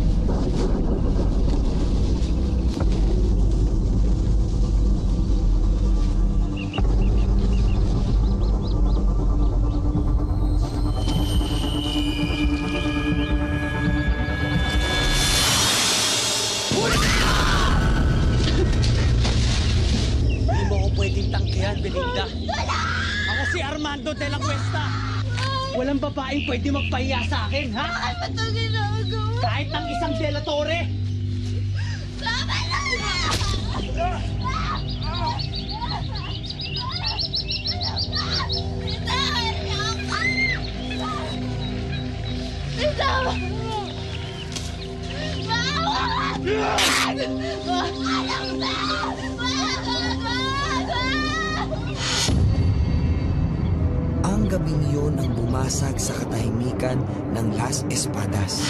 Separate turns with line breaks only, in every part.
Belinda. Ako si Armando de la Cuesta. Walang babaeng pwede magpahiya sa akin, ha?
Bakit ba ito ginagawa?
Kahit ng isang De La Torre.
Tama na! Bitawan!
Ang gabing iyon ang bumasag sa katahimikan ng Las Espadas.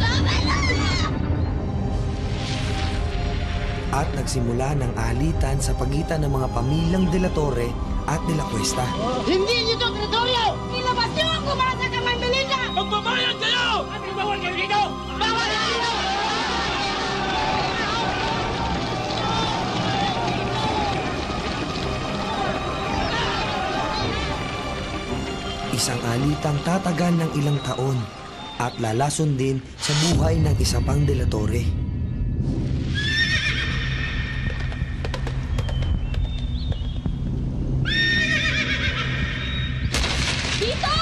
At nagsimula ng alitan sa pagitan ng mga pamilyang De La Torre at De La Cuesta.
Hindi nito teritoryo!
Ilabas niyo ang bumasag ang Belinda!
Magbabayan kayo! At bawal kayo dito! Bawal kayo!
Isang alitang tatagal ng ilang taon at lalason din sa buhay ng isa pang De La Torre.
Vito!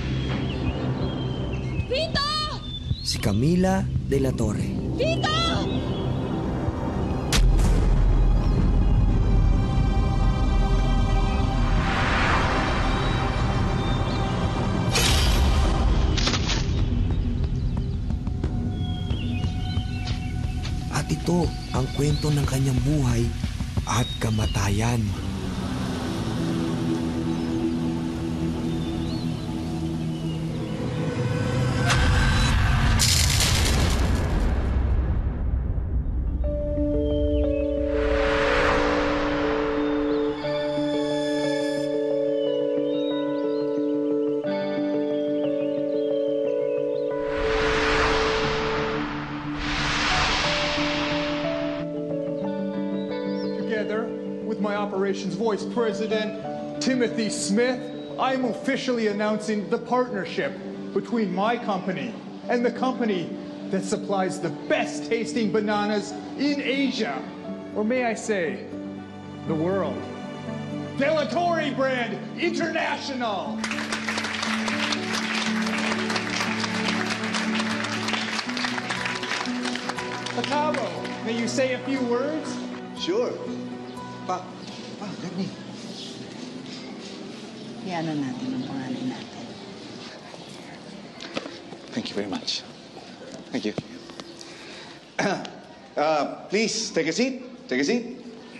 Vito!
Si Camila De La Torre.
Vito!
At ito ang kwento ng kanyang buhay at kamatayan.
With my operations voice president, Timothy Smith, I am officially announcing the partnership between my company and the company that supplies the best tasting bananas in Asia, or may I say, the world. De La Torre Brand International! Pacabo, may you say a few words?
Sure. Let me.
Iano natin ang pangalan natin.
Thank you very much. Thank you. Please, take a seat. Take a seat.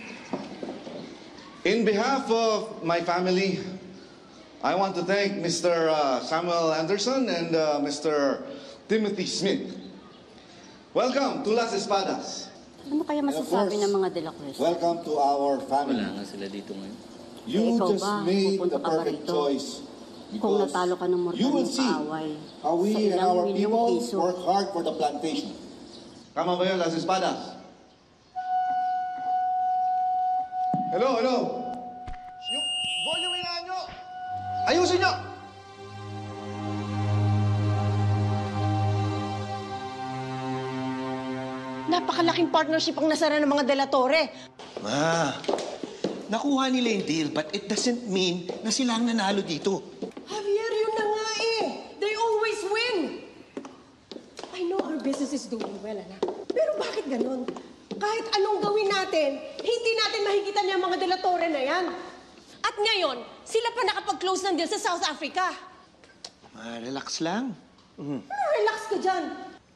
In behalf of my family, I want to thank Mr. Samuel Anderson and Mr. Timothy Smith. Welcome to Las Espadas.
Ano kaya masasabi ng mga De La Cuesta?
Welcome to our family.
Wala nga sila dito ngayon.
You
ikaw
just
ba,
made
pupunta
the
ka ba
perfect
rito?
choice.
Kung natalo ka ng
You will
mortal
see
kaaway
how we
sa
and
ilang
our
milyong
people
piso.
work hard for the plantation. Tama ba yun, Las Espadas? Hello, hello. Yung volume hinaan nyo. Ayusin nyo.
Napakalaking partnership ang nasara ng mga De La Torre.
Ma, nakuha nila yung deal, but it doesn't mean na sila ang nanalo dito.
Javier, yun na nga eh. They always win. I know our business is doing well, anak. Pero bakit ganon? Kahit anong gawin natin, hindi natin mahigitan yung mga De La Torre na yan. At ngayon, sila pa nakapag-close ng deal sa South Africa.
Ma, relax lang.
Relax ka dyan.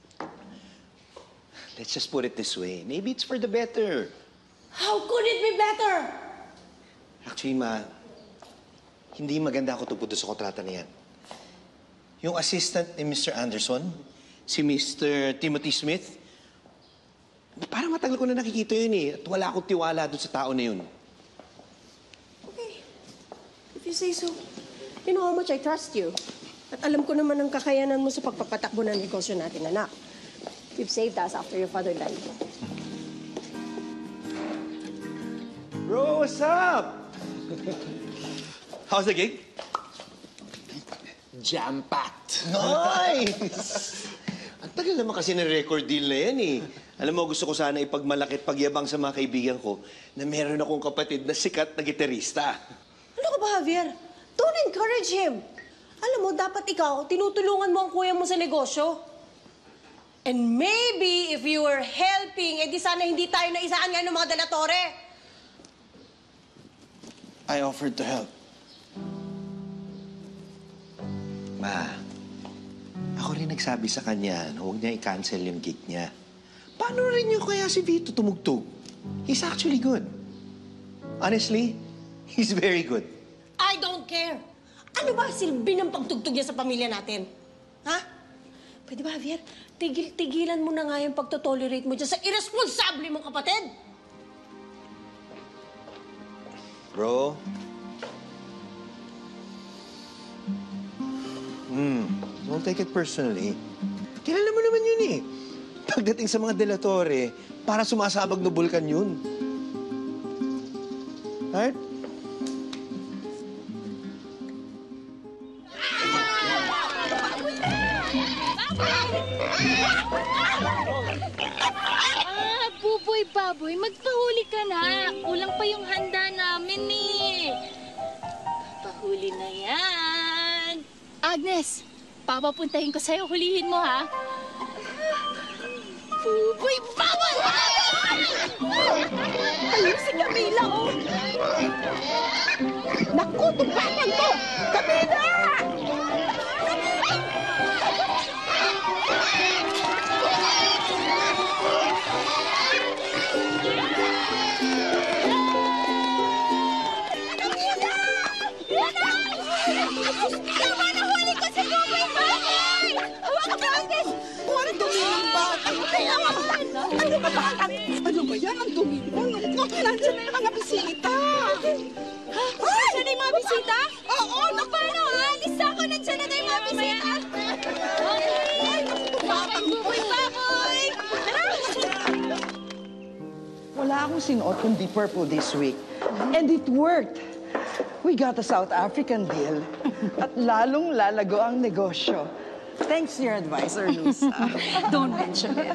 Let's just put it this way. Maybe it's for the better.
How could it be better?
Actually, Ma, hindi maganda ako tungkol sa kontrata na yan. Yung assistant ni Mr. Anderson, si Mr. Timothy Smith, parang matagal ko na nakikita yun eh. At wala akong tiwala doon sa tao na yun.
Okay. If you say so, you know how much I trust you. At alam ko naman ang kakayanan mo sa pagpapatakbo ng negosyo natin, anak. You've saved us after your father died.
Bro, what's up? How's the gig?
Jam-packed.
Nice! Ang tagal naman kasi ng record deal na yan eh. Alam mo, gusto ko sana ipagmalaki at pagyabang sa mga kaibigan ko na meron akong kapatid na sikat na gitarista.
Ano ka ba, Javier? Don't encourage him. Alam mo, dapat ikaw, tinutulungan mo ang kuya mo sa negosyo. And maybe, if you were helping, edi sana hindi tayo naisaan ngayon ng mga delatore.
I offered to help. Ma, ako rin nagsabi sa kanya na huwag niya i-cancel yung gig niya. Paano rin yung kaya si Vito tumugtog? He's actually good. Honestly, he's very good.
I don't care. Ano ba silbi ng pagtugtog niya sa pamilya natin? Ha? Pwede ba, Javier? Tigilan mo na nga yung pagtotolerate mo dyan sa irresponsible mong kapatid.
Bro. Don't take it personally. Kilala mo naman yun eh. Pagdating sa mga delatore, para sumasabag na bulkan yun. Right?
Buboy baboy, magpahuli ka na. Kulang pa yung handa namin eh. Pahuli na yan. Agnes, papapuntahin ko sa'yo. Hulihin mo, ha? Buboy baboy!
Ayun si Camila, oh! Naku, tumpakan ko! Camila!
Ano ba yan? Ang dumi mo. Nandiyan na yung mga bisita.
Ha? Nandiyan na yung mga bisita? Oo, paano ha? Lista ko, nandiyan na yung mga bisita. Okay. Buboy baboy!
Wala akong sinuot kundi purple this week. And it worked. We got a South African deal. At lalong lalago ang negosyo. Thanks to your advisor, Luz.
Don't mention it.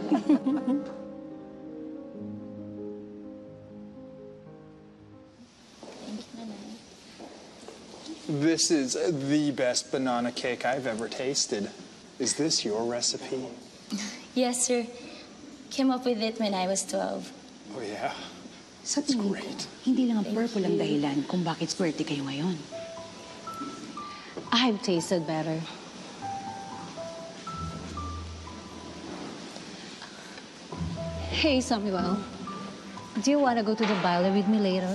This is the best banana cake I've ever tasted. Is this your recipe?
Yes, sir. Came up with it when I was 12.
Oh, yeah.
Sa
That's
tingin ko,
great.
hindi lang ang purple ang dahilan kung bakit swerte kayo ngayon. I've tasted better. Hey, Samuel. Do you want to go to the ballet with me later?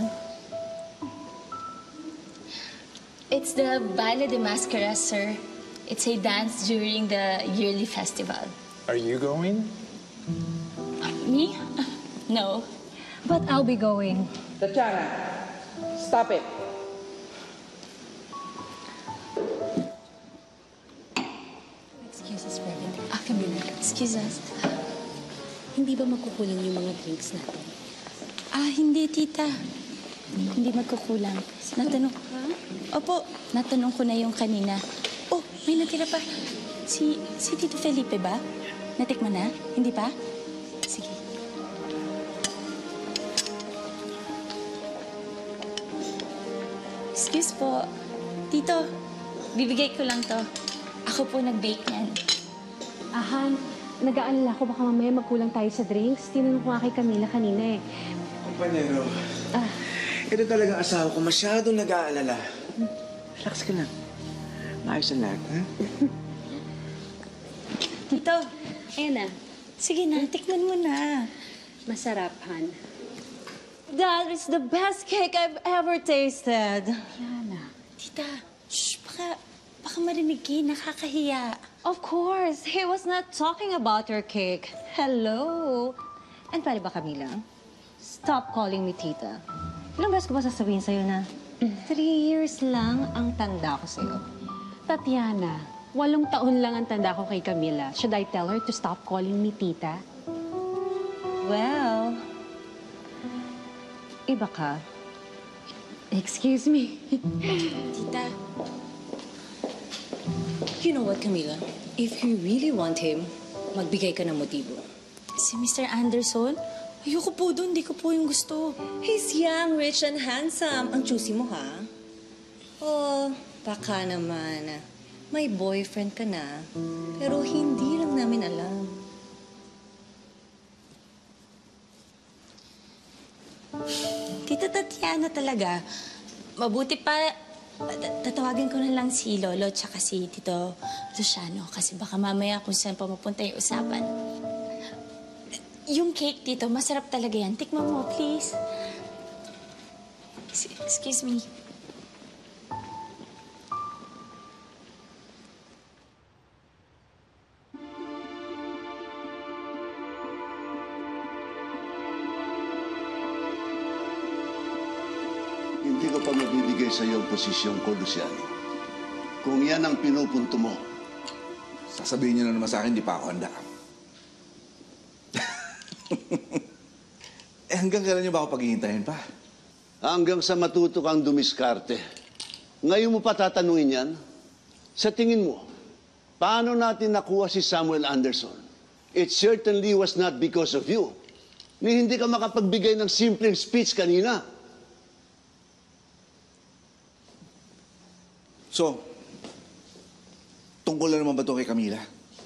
It's the Baile de Mascara, sir. It's a dance during the yearly festival.
Are you going?
Me? No.
But I'll be going.
Tatiana, stop it.
Excuse us, President. Camila. Excuse us. Hindi ba magkukulang yung mga drinks natin?
Hindi, tita. Hindi magkukulang. Natanong ko. Opo, natanong ko na yung kanina. Oh, may natira pa. Si Tito Felipe ba? Natikman na? Hindi pa? Sige. Excuse po. Tito, bibigay ko lang to. Ako po nag-bake yan.
Han, nag-aalala ko baka mamaya magkulang tayo sa drinks. Tinanong ko nga kay Camila kanina eh.
Kompanero, ito talagang asawa ko. Masyadong nag-aalala. Relax ka lang. Maayos ang lahat, ha?
Tito,
Ayan na.
sige na, tikman mo na.
Masarap, Han.
That is the best cake I've ever tasted.
Tita, shh, baka marinig kayo, nakakahiya.
Of course, he was not talking about your cake. Hello? And pwede ba, Camila? Stop calling me tita. Ilang beses ko ba sasabihin sa'yo na 3 years lang ang tanda ko sa'yo? Tatiana,
8 taon lang ang tanda ko kay Camila. Should I tell her to stop calling me tita?
Well, iba ka.
Excuse me.
Tita. You know what, Camila? If you really want him, magbigay ka ng motibo.
Si Mr. Anderson? Ayoko po doon. Hindi ko po yung gusto.
He's young, rich, and handsome. Ang choosy mo, ha? Oh, baka naman. May boyfriend ka na, pero hindi lang namin alam.
Tita Tatiana talaga. Mabuti pa, tatawagin ko na lang si Lolo tsaka si Tito Luciano kasi baka mamaya kung saan pa mapunta yung usapan. Yung cake, Tito, masarap talaga yan. Tikman mo, please. Excuse me.
Hindi ko pa mabibigay sa iyo ang posisyon ko, Luciano. Kung yan ang pinupunto mo.
Sasabihin niyo na naman sa akin, di pa ako handa. Hanggang kailan niyo ba ako paghihintayin pa?
Hanggang sa matuto kang dumiskarte. Ngayon mo pa tatanungin yan? Sa tingin mo, paano natin nakuha si Samuel Anderson? It certainly was not because of you. Ni hindi ka makapagbigay ng simpleng speech kanina.
So, tungkol na naman ba ito kay Camila?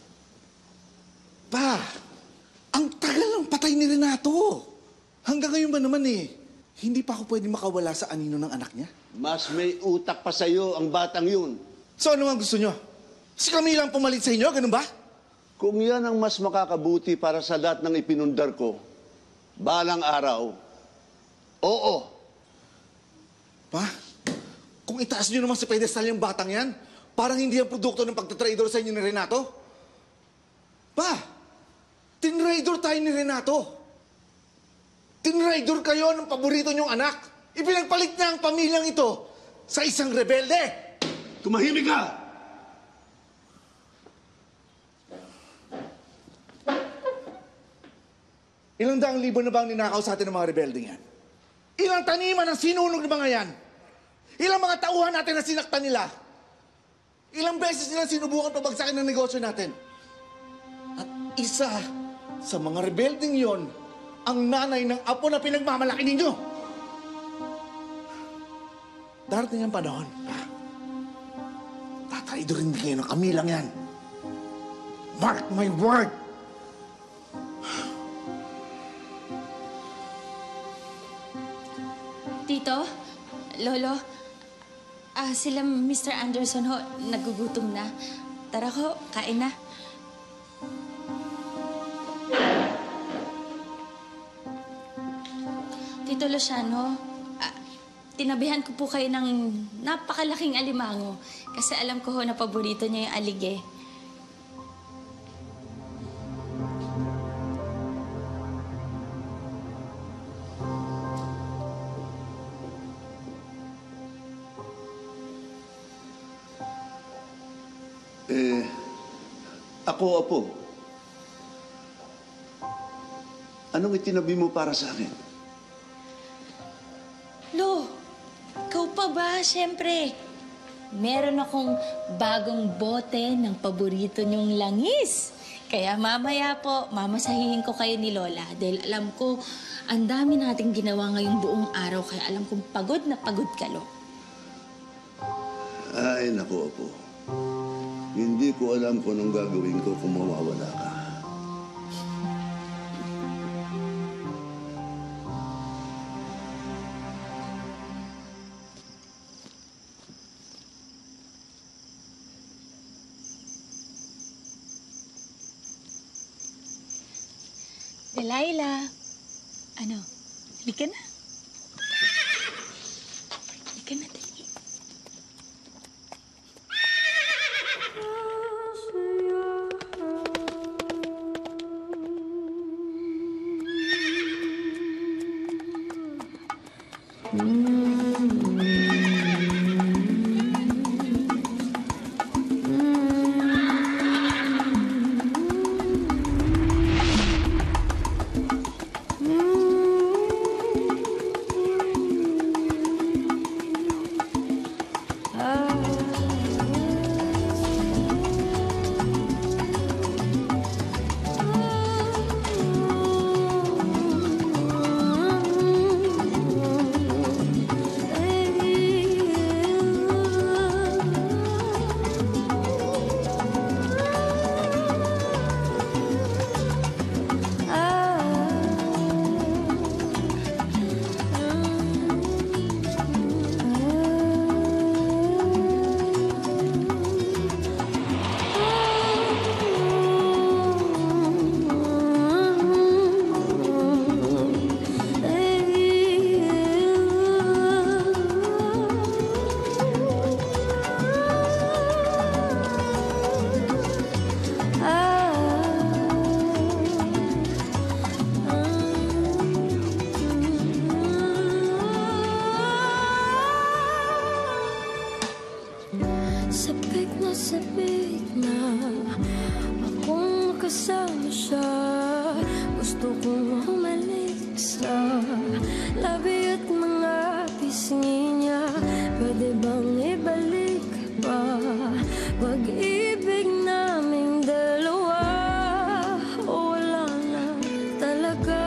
Pa, ang tagal ng patay ni Renato. Hanggang ngayon ba naman hindi pa ako pwede makawala sa anino ng anak niya?
Mas may utak pa sa'yo ang batang yun.
So ano ang gusto niyo? Si Camila ang pumalit sa inyo, ganun ba?
Kung yan ang mas makakabuti para sa lahat ng ipinundar ko, balang araw, oo.
Pa, kung itaas niyo naman sa pedestal yung batang yan, parang hindi ang produkto ng pagtatraidor sa inyo ni Renato. Pa, tinraidor tayo ni Renato. Tinraidor kayo ng paborito niyong anak. Ipinagpalit niya ang pamilyang ito sa isang rebelde.
Tumahimik ka!
Ilang daang libo na ba ang ninakaw sa atin ng mga rebeldeng yan? Ilang taniman ang sinunog ng mga yan? Ilang mga tauhan natin na sinaktan nila? Ilang beses nila sinubukan pabagsakin ng negosyo natin? At isa sa mga rebeldeng yon, ang nanay ng apo na pinagmamalaki ninyo. Darating ang panahon, tatraidorin din kayo ng Kamilang yan. Mark my word!
Tito, Lolo, sila Mr. Anderson ho, nagugutom na. Tara ho, kain na. Tito Luciano, tinabihan ko po kayo ng napakalaking alimango kasi alam ko ho na paborito niya yung alige.
Ako, Apo. Anong itinabi mo para sa akin?
Lo, ikaw pa ba? Siyempre. Meron akong bagong bote ng paborito niyong langis. Kaya mamaya po, mamasahihin ko kayo ni Lola. Dahil alam ko, ang dami nating ginawa ngayong buong araw. Kaya alam kong pagod na pagod ka, Lo.
Ay, naku, Apo. Hindi ko alam kung anong gagawin ko kung mawawala ka.
Delilah. Ano? Halika na. Halika na, dali.
Gusto kong humalik sa labi at mga pisngi niya. Pwede bang ibalik pa pag-ibig naming dalawa? O wala na talaga?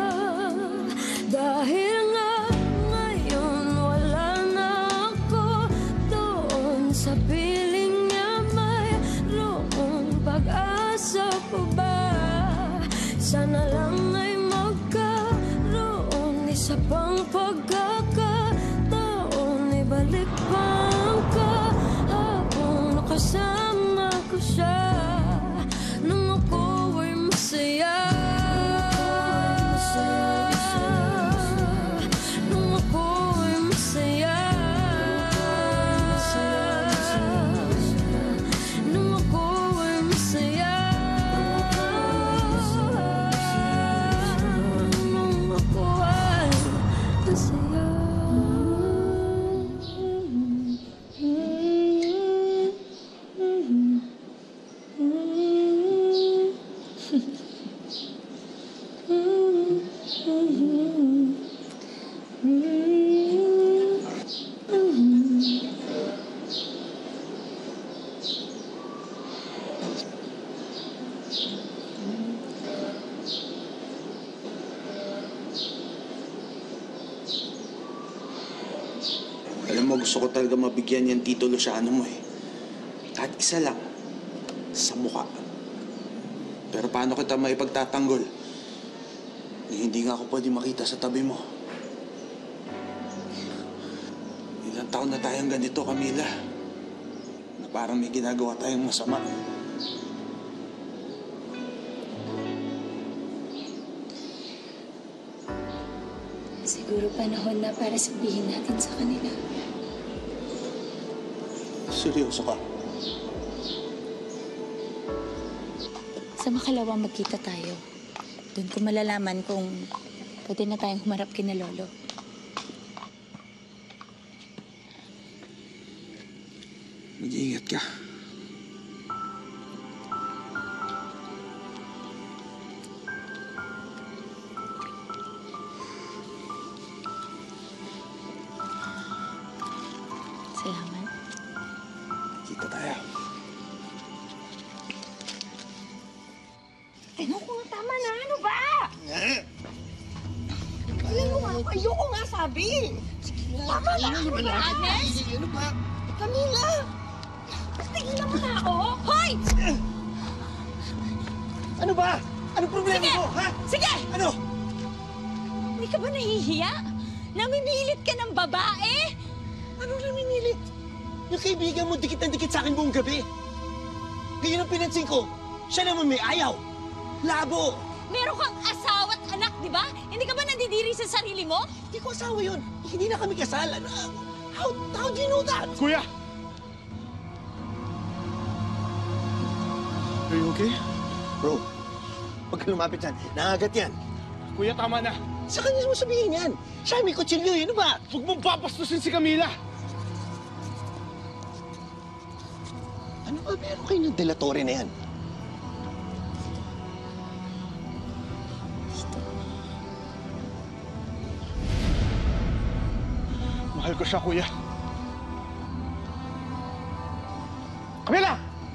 Dahil nga ngayon wala na ako doon sa piling niya. Mayroong pag-asa pa ba? Sana lang ay magkaroon isa pang pagkakataon. Ibalik pa ang kahapon na kasama ko siya nung ako ay masaya. Nung ako ay masaya. Nung ako ay masaya. Nung ako ay masaya.
Alam mo, gusto ko talaga mabigyan yan Tito Luciano mo eh. Kahit isa lang. Sa mukha. Pero paano kita maipagtatanggol? Hindi nga ako pwede makita sa tabi mo. Ilang taon na tayong ganito, Camila. Na parang may ginagawa tayong masama.
Siguro panahon na para sabihin natin sa kanila.
Seryoso ka?
Sa makalawang magkita tayo. Doon ko malalaman kung pwede na tayong humarap kina Lolo.
Mag-iingat ka.
Salamat.
Kita tayo.
Ano ko nga, tama na. Ano ba? Ilan mo nga? Ayoko nga sabi. Tama na. Agnes?
Ano ba?
Camila! Tigilan mo na ako. Hoy!
Ano ba? Anong problema mo, ha?
Sige!
Ano?
Hindi ka ba nahihiya? Namimilit ka ng babae?
Ano namimilit? Yung kaibigan mo dikit na dikit sa akin buong gabi. Ngayon ang pinansin ko, siya naman may ayaw. Labo!
Meron kang asawa at anak, di ba? Hindi ka ba nandidiri sa sarili mo?
Hindi ko asawa yun. Hindi na kami kasal. Ano? How do you know that?
Kuya! Are you okay?
Bro, huwag ka lumapit yan. Nangagat yan.
Kuya, tama na.
Sa kanya mo sabihin yan. Siya may kutsilyo, ano ba?
Huwag mong papastusin si Camila.
Ano ba meron kayo ng delatore na yan?
Mahal ko siya, kuya. Camila!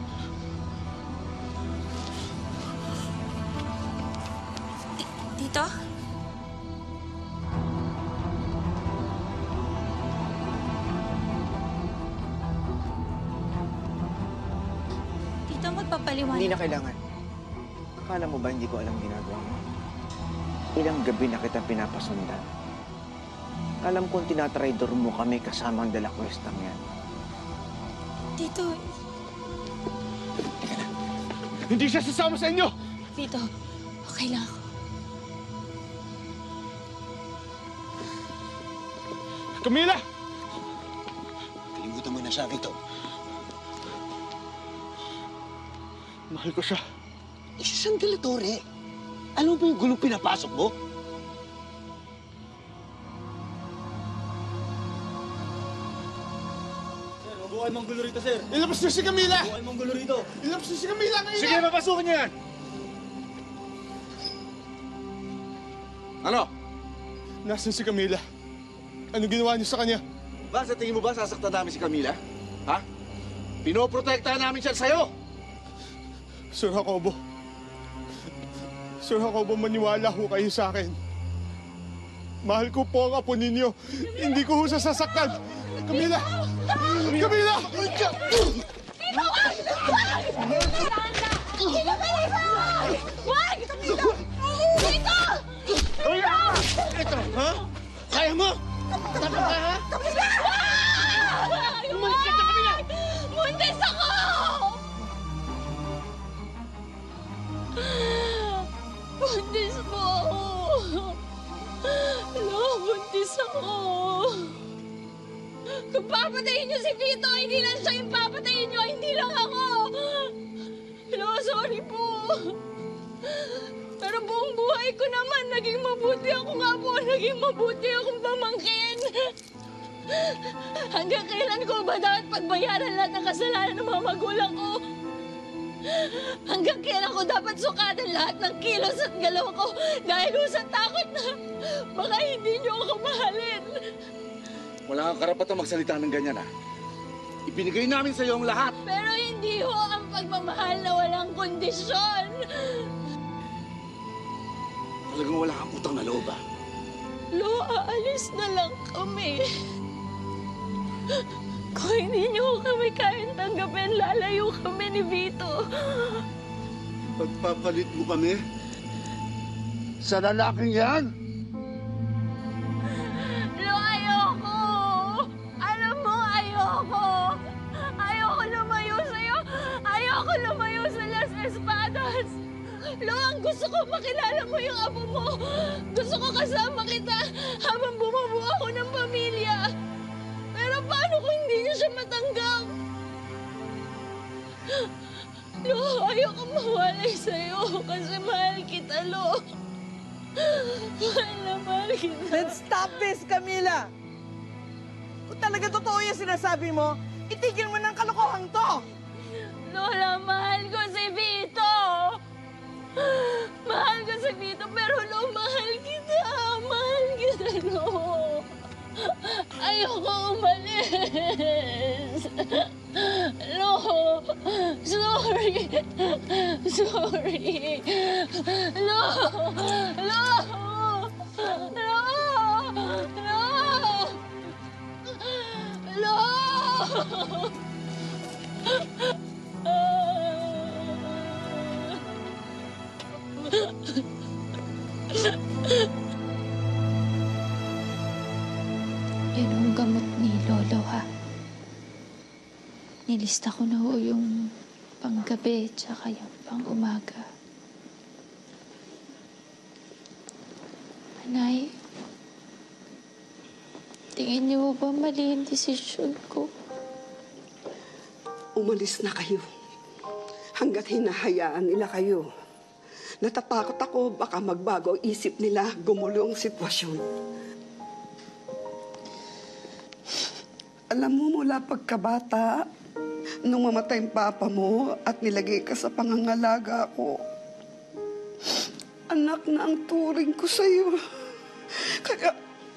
Tito? Tito, magpapaliwanag.
Hindi na kailangan. Akala mo ba hindi ko alam ginagawa mo? Ilang gabi na kitang pinapasundan. Alam kong tinatraidor mo kami kasama ang Dela Cuestang yan.
Tito,
Hindi siya sasama sa inyo!
Tito, okay lang ako.
Camila!
Kalimutan mo na siya, Vito.
Mahal ko siya.
Isa siyang delatore. Alam mo ba yung gulong pinapasok mo?
Buhay mong gulo rito, sir.
Ilabas niyo si Camila!
Buhay mong gulo rito.
Ilabas niyo si Camila ngayon!
Sige, papasukin niyo yan. Ano?
Nasaan si Camila? Ano ginawa niyo sa kanya?
Ba, sa tingin mo ba sasaktan namin si Camila? Ha? Pinoprotektahan namin siya sa'yo!
Sir Jacobo. Sir Jacobo, maniwala ho kayo sa akin. Mahal ko po ang apo ninyo. Hindi ko ho sasaktan. Camila! Camila!
Wag! Dito!
Ito, ha? Kaya mo? Tapos ka, ha?
Camila!
Umalis ka sa Camila!
Buntis ako! Buntis po ako. Hello, buntis ako. Kung papatayin niyo si Vito, hindi lang siya yung papatayin niyo, hindi lang ako. Hello, sorry po. Pero buong buhay ko naman, naging mabuti ako nga po. Naging mabuti akong pamangkin. Hanggang kailan ko ba dapat pagbayaran lahat ng kasalanan ng mga magulang ko? Hanggang kailan ko dapat sukatan lahat ng kilos at galaw ko dahil sa takot na baka hindi niyo ako mahalin?
Wala kang karapatang magsalita ng ganyan, ha? Ibinigay namin sa iyo ang lahat.
Pero hindi ho ang pagmamahal na walang kondisyon.
Talagang wala kang utang na loob, ha?
Lo, aalis na lang kami. Kung hindi niyo kami kayang tanggapin, lalayo kami ni Vito.
Pagpapalit mo kami sa lalaking yan?
Lo, ayoko! Alam mo, ayoko! Ayoko lumayo sa'yo! Ayoko lumayo sa Las Espadas! Lo, ang gusto ko makilala mo yung apo mo! Gusto ko kasama kita habang bumubuo ako ng pamilya! Pero paano kung hindi niya siya matanggap? Lo, ayoko mawalay sa'yo kasi mahal kita, Lo. Mahal na mahal kita.
Then stop this, Camila! Kung talaga totoo yung sinasabi mo, itigil mo ng kalokohan to!
Lola, mahal ko si Vito! Mahal ko si Vito, pero Lo, mahal kita! Mahal kita, Lo! Ayoko umalis! Lo! Sorry! Sorry! Lo! Lo! Lo! Lo! Lo!
Yan ang gamot ni Lolo, ha? Nilista ko na ho yung panggabi tsaka yung pang-umaga. Anay, tingin niyo ba mali yung desisyon ko?
Umalis na kayo. Hanggat hinahayaan nila kayo. Natatakot ako baka magbago ang isip nila, gumulo ang sitwasyon. Alam mo, mula pagkabata, nung mamatay ang papa mo at nilagay ka sa pangangalaga ko, anak na ang turing ko sa'yo. Kaya...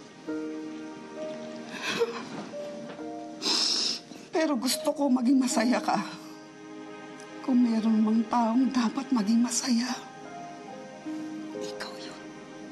Pero gusto ko maging masaya ka. Kung meron mang taong dapat maging masaya, ikaw yun.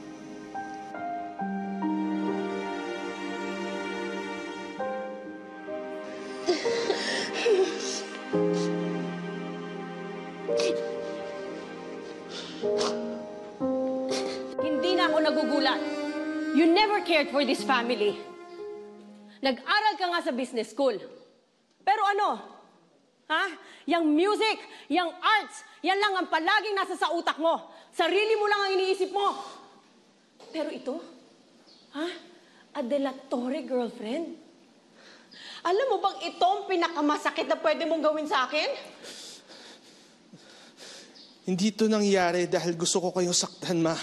Hindi na ako nagugulat. You never cared for this family. Nag-aral ka nga sa business school. Pero ano? Ha? Yang music, yang arts, yan lang ang palaging nasa sa utak mo. Sarili mo lang ang iniisip mo. Pero ito? Ha? Adelatore girlfriend? Alam mo bang ito ang pinakamasakit na pwede mong gawin sa akin?
Hindi ito nangyari dahil gusto ko kayong saktan, Ma.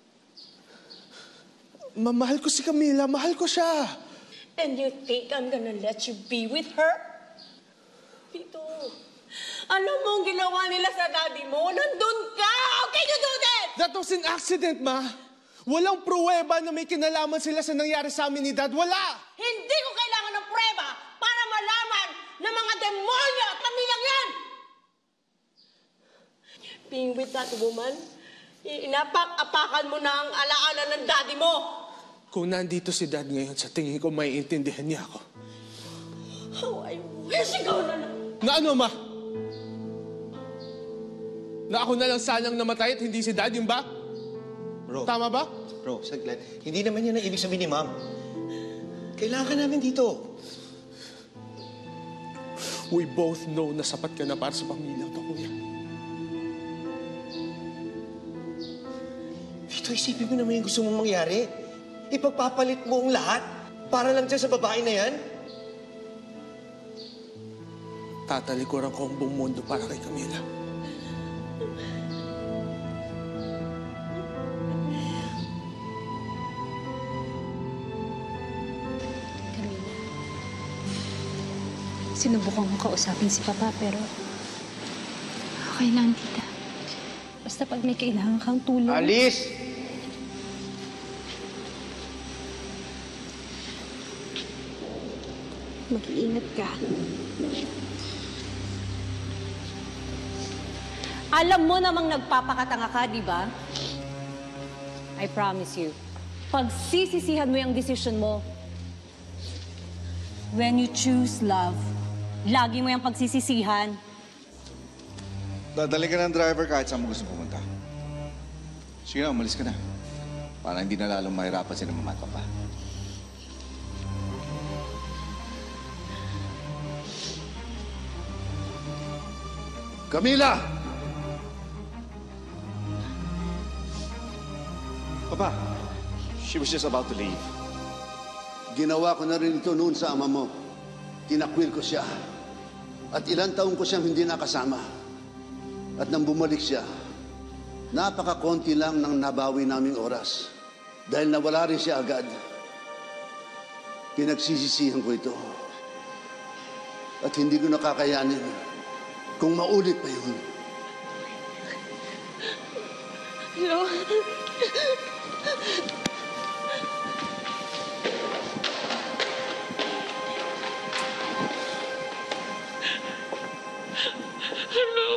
Mahal ko si Camila. Mahal ko siya.
And you think I'm gonna let you be with her? Vito, alam mo ang ginawa nila sa daddy mo? Nandun ka! How can you do that?
That was an accident, Ma. Walang pruweba na may kinalaman sila sa nangyari sa amin ni Dad. Wala!
Hindi ko kailangan ng pruweba para malaman na mga demonyo at pamilyang yan! Being with that woman, inapak-apakan mo na ang alaala ng daddy mo.
Kung nandito si Dad ngayon, sa tingin ko maiintindihan niya ako.
How I wish ikaw na lang.
Na ano, Ma? Na ako na lang sanang namatay at hindi si Dad, yung ba?
Bro.
Tama ba?
Bro, saglit. Hindi naman yan ang ibig sabihin ni Ma'am. Kailangan ka namin dito.
We both know na sapat ka na para sa pamilyang to, Kuya.
Vito, isipin mo naman yung gusto mong mangyari. Ipagpapalit mo ang lahat para lang dyan sa babae na yan.
Tatalikuran ko ang buong mundo para kay Camila.
Sinubukan kong kausapin si Papa, pero okay lang, tita. Basta pag may kailangan kang tulong...
Alice!
Mag-iingat ka.
Alam mo namang nagpapakatanga ka, di ba? I promise you, pagsisisihan mo yung decision mo. When you choose love, lagi mo yung pagsisisihan.
Dadali ka ng driver kahit saan mo gusto pumunta. Sige na, umalis ka na. Para hindi na lalong mahirapan si Mama at Papa.
Camila!
Papa, she was just about to leave.
Ginawa ko na rin ito noon sa ama mo. Tinakwil ko siya. At ilang taon ko siyang hindi nakasama. At nang bumalik siya, napakakonti lang ng nabawi naming oras. Dahil nawala rin siya agad. Pinagsisisihan ko ito. At hindi ko nakakayanin kung maulit pa yun.
Hello? Hello?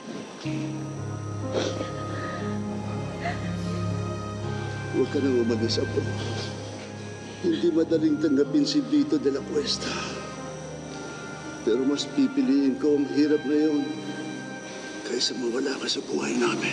Huwag ka nang umalis, Apo. Hindi madaling tanggapin si Vito de la Cuesta. Pero mas pipiliin ko ang hirap ngayon kaysa mawala ka sa buhay namin.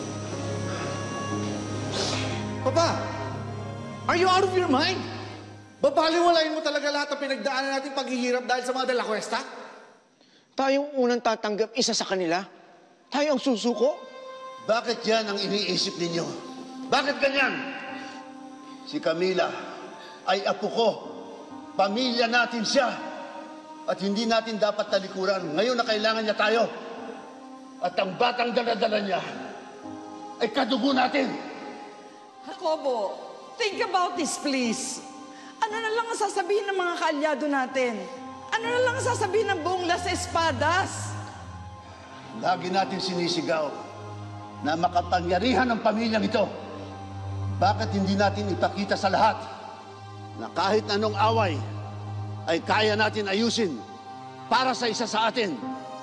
Papa! Are you out of your mind? Babaliwalain mo talaga lahat ng pinagdaanan natin paghihirap dahil sa mga De La Cuesta?
Tayong unang tatanggap isa sa kanila? Tayo ang susuko?
Bakit yan ang iniisip ninyo? Bakit ganyan? Si Camila ay apo ko. Pamilya natin siya. At hindi natin dapat talikuran ngayon na kailangan niya tayo. At ang batang dala-dala niya ay kadugo natin.
Jacobo, think about this, please. Ano na lang ang sasabihin ng mga kaalyado natin? Ano na lang ang sasabihin ng buong Las Espadas?
Lagi natin sinisigaw na makapangyarihan ng pamilyang ito. Bakit hindi natin ipakita sa lahat na kahit anong away ay kaya natin ayusin para sa isa sa atin?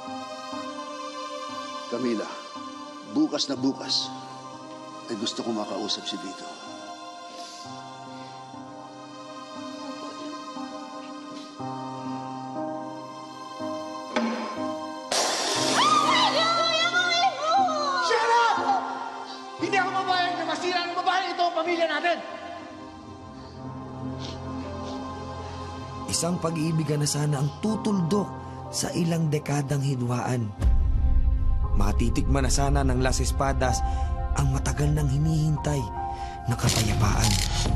Camila, bukas na bukas ay gusto ko makausap si Vito.
Shut up! Hindi ako mabayag na masira ng babae ito ang pamilya natin!
Isang pag-iibigan na sana ang tutuldok sa ilang dekadang hinwaan. Matitikman na sana ng Las Espadas ang matagal nang hinihintay na kapayapaan.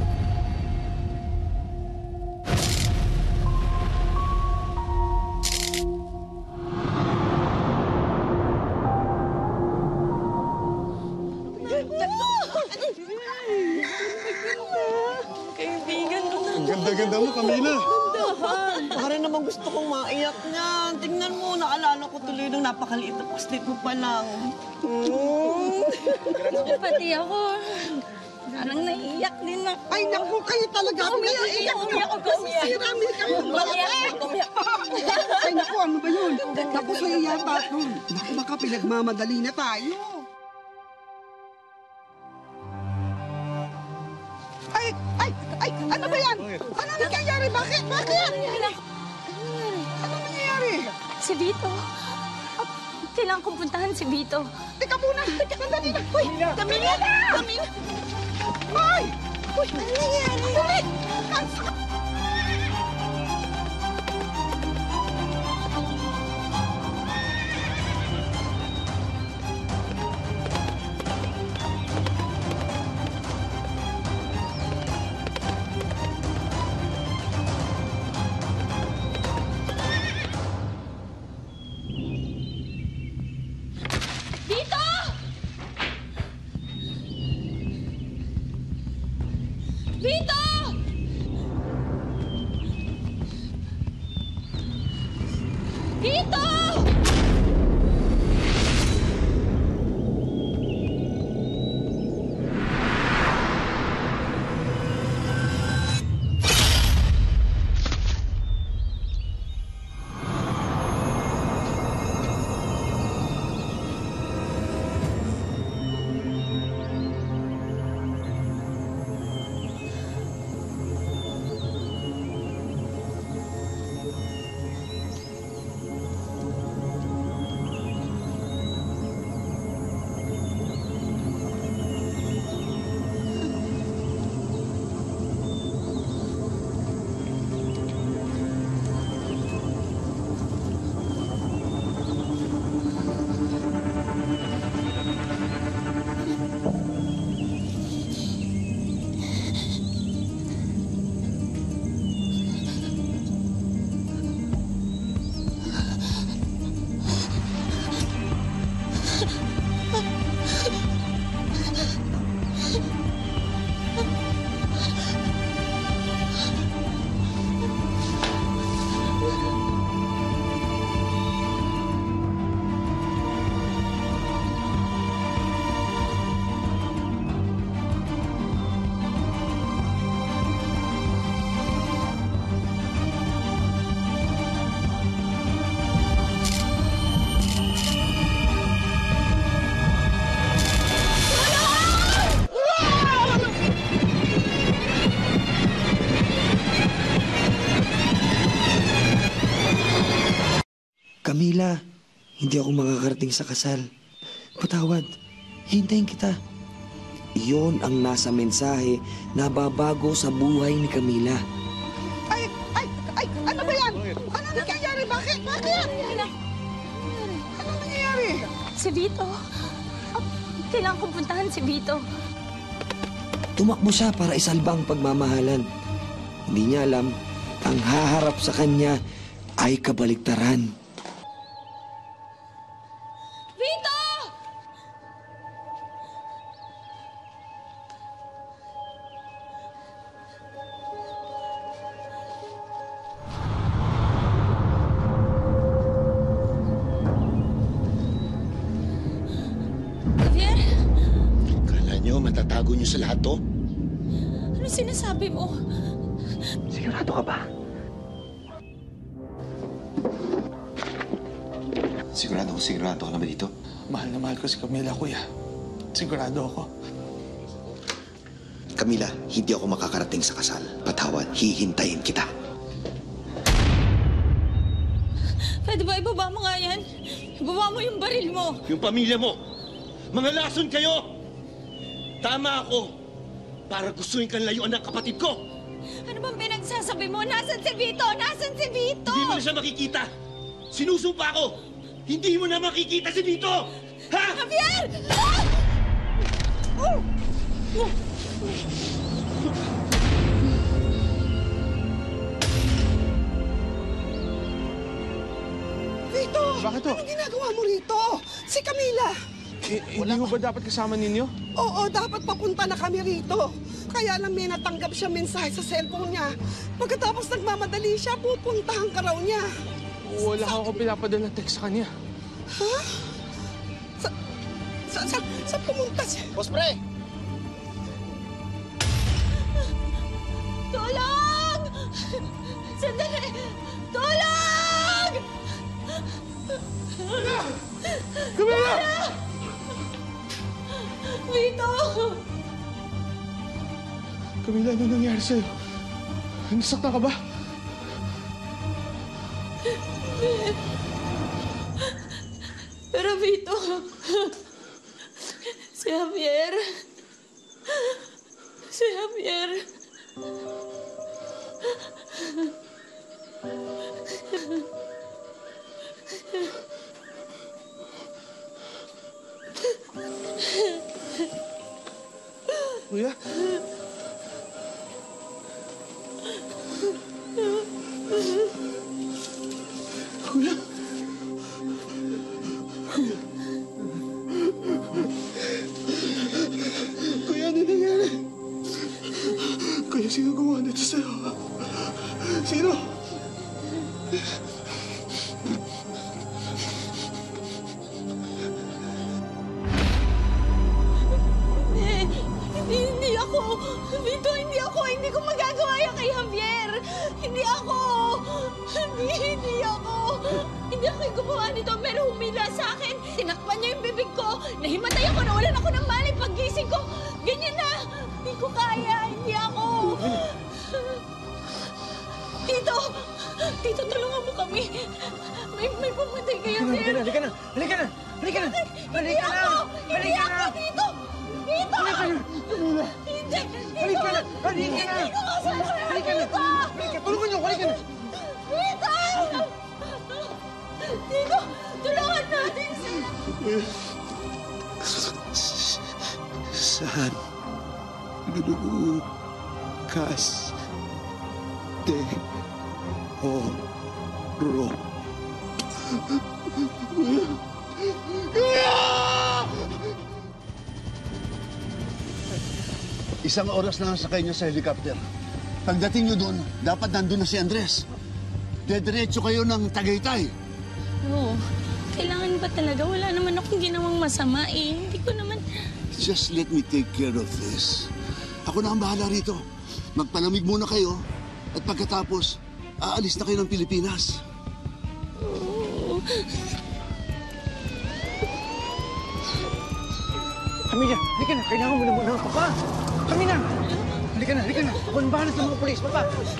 Kaibigan ko na.
Ang ganda-ganda mo, Camila.
Gandahan. Para naman gusto kong maiyak niyan. Tingnan mo, naalala ko tuloy nung napakaliit na paslit mo pa lang.
Pati ako. Parang naiiyak.
Iyak din na.
Ay, naku, kayo talaga.
Umiyak ako.
Masisira, Mika. Ay, naku, ano ba yun? Naku, sa'yo yata ito. Naku, baka pinagmamadali na tayo. Ay, ano ba yan? Ano nangyayari? Bakit? Ano nangyayari?
Si Vito. Kailangan kong puntahan si Vito.
Teka muna. Sandali na. Uy, Camila! Ay! Uy, ano nangyayari? Dali!
Camila, hindi ako makakarating sa kasal. Patawad, hintayin kita. Iyon ang nasa mensahe na babago sa buhay ni Camila.
Ay, ano ba yan? Ano nangyayari? Bakit? Ano nangyayari?
Si Vito. Kailangan kong puntahan si Vito.
Tumakbo siya para isalba ang pagmamahalan. Hindi niya alam, ang haharap sa kanya ay kabaligtaran.
Vito!
Javier? Kala niyo matatago niyo sa lahat to?
Ano sinasabi mo?
Sigurado ka ba?
Sigurado ka na ba dito?
Mahal na mahal ko si Camila, kuya. Sigurado ako.
Camila, hindi ako makakarating sa kasal. Patawad, hihintayin kita.
Pwede ba ibaba mo nga yan? Ibaba mo yung baril mo.
Yung pamilya mo, mga lason kayo! Tama ako para gustuin kang layuan ng kapatid ko.
Ano bang pinagsasabi mo? Nasaan si Vito? Nasaan si Vito?
Hindi mo na siya makikita. Sinusumpa ko. Hindi mo na makikita si Vito! Ha?
Javier!
Vito!
Bakit to?
Anong ginagawa mo rito? Si Camila!
Hindi mo ba dapat kasama ninyo?
Oo, dapat papunta na kami rito. Kaya lang may natanggap siya mensahe sa cellphone niya. Pagkatapos nagmamadali siya, pupuntahan ka raw niya.
Wala ako pinapadala text sa kanya.
Ha? Saan pumunta siya?
Boss Pre!
Sandali! Tulong!
Camila!
Vito!
Camila, ano nangyari sa'yo? Nasaktan ka ba?
Hindi. Pero Vito, si Javier,
Kuya? Kuya? Kuya, ano nangyari? Kuya, sino gumawa nito sa'yo? Sino?
Hindi ako. Vito, hindi ako. Hindi ko magagawa yan kay Javier. Hindi ako. Hindi ako. Hindi ako yung gumawa nito. Pero humila sa akin. Tinakpan niya yung bibig ko. Nahimatay ako. Nawalan ako ng malay. Paggising ko, ganyan na. Hindi ko kaya. Hindi ako. Tito! Tito, tulungan mo kami. May pumatay kay Javier.
Halika na! Halika na! Halika na!
Hindi ako! Hindi ako, Tito! Tito!
Halika na! Camila!
Hindi!
Halika na! Halika na!
Hindi ko kasalanan!
Halika na! Halika! Tulungan niyo! Halika na!
Tito! Tito! Tulungan natin sila!
San Lucas de Oro. Isang oras na sakay niyo sa helicopter. Pagdating niyo doon, dapat nandun na si Andres. Dediretso kayo ng Tagaytay.
Oo. Kailangan ba talaga? Wala naman akong ginawang masama eh. Hindi ko naman...
Just let me take care of this. Ako na ang bahala rito. Magpalamig muna kayo at pagkatapos, aalis na kayo ng Pilipinas.
Camila, halika na. Kailangan mo na muna ang papa. Camila! Halika na, halika na. Ako ang bahala sa mga polis, papa.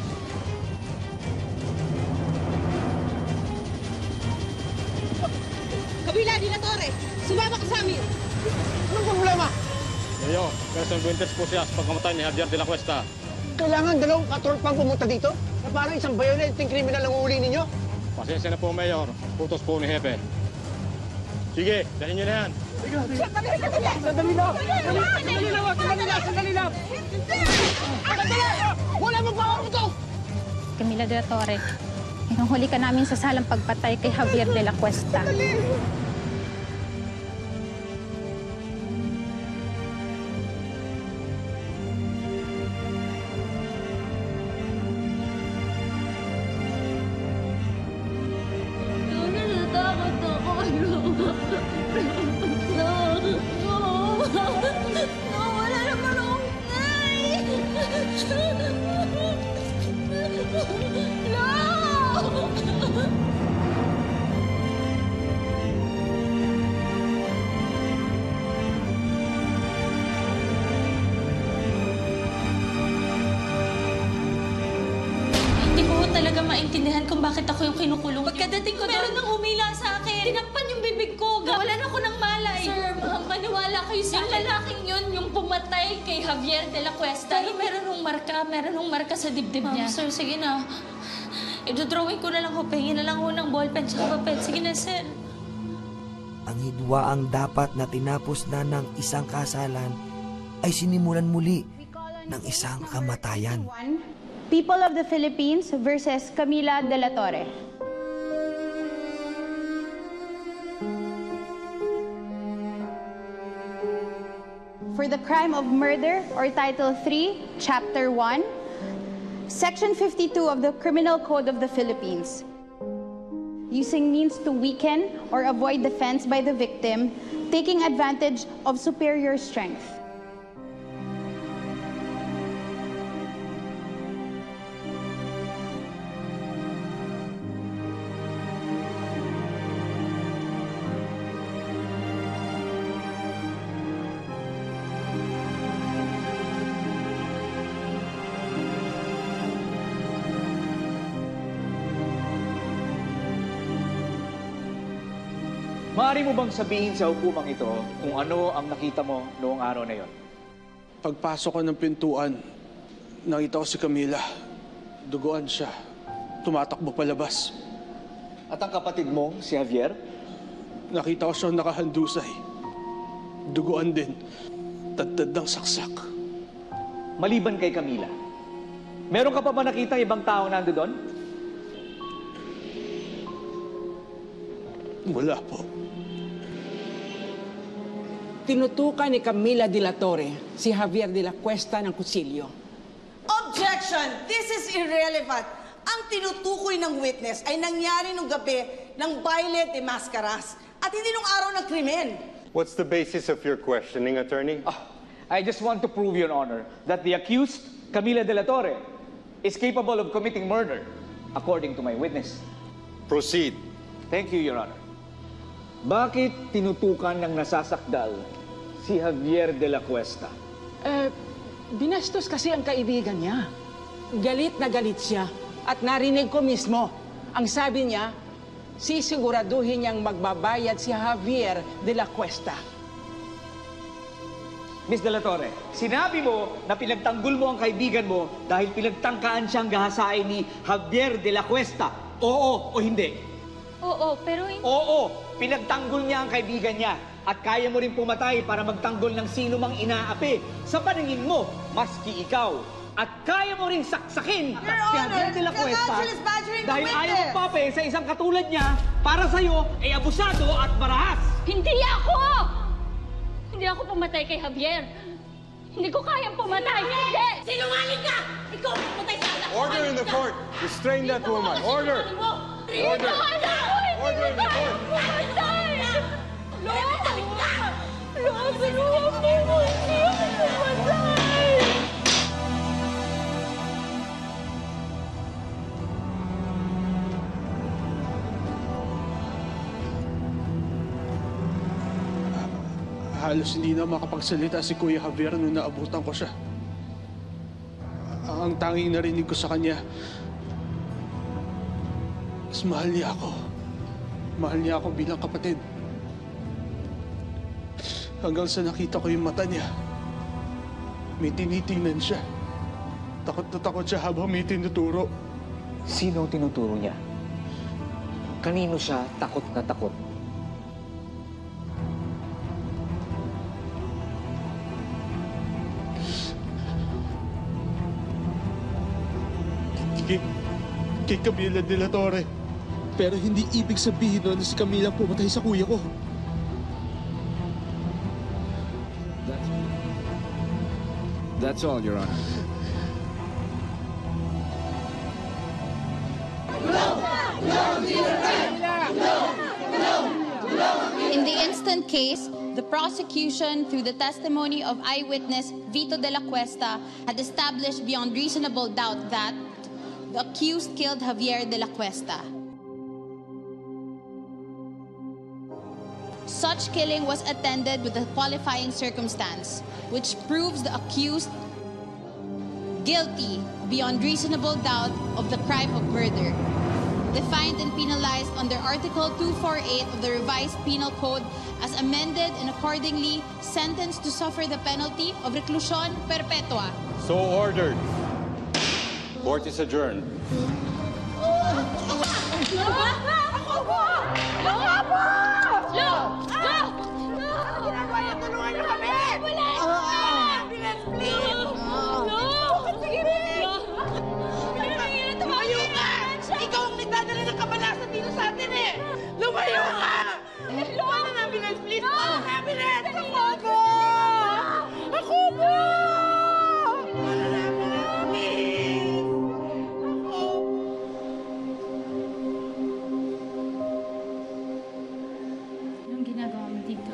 Kabila, Di La Torre! Sumama ka sa amin!
Anong problema?
Mayor, Person Buentes po siya sa pagkamatay ni Javier de la Cuesta.
Kailangan dalawang katorpang pumunta dito? Na parang isang violating criminal ang uuli ninyo?
Pasensya na po, Mayor. Putos po ni Hepe. Sige, dalhin niyo na yan.
Sandali lang! Sandali lang! Wala magpaparo ito!
Camila de la Torre, inuhuli ka namin sa salang pagpatay kay Javier de la Cuesta.
Wala naman akong nay!
Hindi ko talaga maintindihan kung bakit ako yung kinukulong. Pagkadating ko meron nang humila sa akin. Tinakpan yung bibig ko. Gawalan ako ng malay. Sir, maniwala kayo sa akin. Ang lalaking yun, yung pumatay kay Javier de la Cuesta. Pero meron nung marka sa dibdib niya. Sir, sige na. Idodrawing ko na lang ho. Pahingin na lang ho ng ballpen sa papel. Sige na, sir.
Ang hidwaang dapat na tinapos na ng isang kasalan ay sinimulan muli ng isang kamatayan.
People of the Philippines versus Camila de la Torre. For the crime of murder, or Title 3, Chapter 1, Section 52 of the Criminal Code of the Philippines. Using means to weaken or avoid defense by the victim, taking advantage of superior strength.
Maaari mo bang sabihin sa hukumang ito kung ano ang nakita mo noong araw na yon?
Pagpasok ko ng pintuan, nakita ko si Camila. Duguan siya. Tumatakbo palabas.
At ang kapatid mo, si Javier?
Nakita ko siyang nakahandusay. Duguan din. Tadtad ng saksak.
Maliban kay Camila, meron ka pa ba nakita ibang tao nando doon?
Wala po.
Tinutukan ni Camila de la Torre si Javier de la Cuesta ng kutsilyo.
Objection! This is irrelevant. Ang tinutukoy ng witness ay nangyari nung gabi ng Baile de Mascaras at hindi nung araw ng krimen.
What's the basis of your questioning, attorney?
I just want to prove, Your Honor, that the accused, Camila de la Torre, is capable of committing murder, according to my witness.
Proceed.
Thank you, Your Honor. Bakit tinutukan ng nasasakdal si Javier de la Cuesta?
Binastos kasi ang kaibigan niya. Galit na galit siya. At narinig ko mismo, ang sabi niya, sisiguraduhin niyang magbabayad si Javier de la Cuesta.
Miss de la Torre, sinabi mo na pinagtanggol mo ang kaibigan mo dahil pinagtangkaan siyang gahasain ni Javier de la Cuesta. Oo o hindi?
Oo, pero hindi...
Oo, pinagtanggol niya ang kaibigan niya. At kaya mo rin pumatay para magtanggol ng sino mang inaapi. Sa paningin mo, maski ikaw. At kaya mo rin saksakin si Javier de la Cuesta dahil ayaw magpape sa isang katulad niya para sa'yo ay abusado at marahas.
Hindi ako! Hindi ako pumatay kay Javier. Hindi ko kayang pumatay. Hindi! Sinungaling ka! Ikaw ang pumatay sa anak ko!
Order in the court! Restrain that woman! Order! Order! Order in the court!
Pumatay! Binuha mo! Hindi ako pumatay!
Halos hindi na makapagsalita si Kuya Javier nung naabutan ko siya. Ang tanging narinig ko sa kanya, mas mahal niya ako. Mahal niya ako bilang kapatid. Hanggang sa nakita ko yung mata niya, may tinitingnan siya. Takot na takot siya habang may tinuturo.
Sino ang tinuturo niya? Kanino siya takot na takot?
Kay Camila de la Torre. Pero hindi ibig sabihin nun na si Camila pumatay sa kuya ko.
That's all, Your Honor.
In the instant case, the prosecution, through the testimony of eyewitness Vito de la Cuesta, had established beyond reasonable doubt that the accused killed Javier de la Cuesta. Such killing was attended with a qualifying circumstance, which proves the accused guilty beyond reasonable doubt of the crime of murder, defined and penalized under Article 248 of the Revised Penal Code as amended and accordingly sentenced to suffer the penalty of reclusion perpetua.
So ordered. Court is adjourned.
Ikaw ang nagdadala ng kabalasan dito sa atin eh! Lumayo ka! Lumayo na ambulance, please! Ambulance! Ako po! Ako po!
Anong ginagawa mo dito?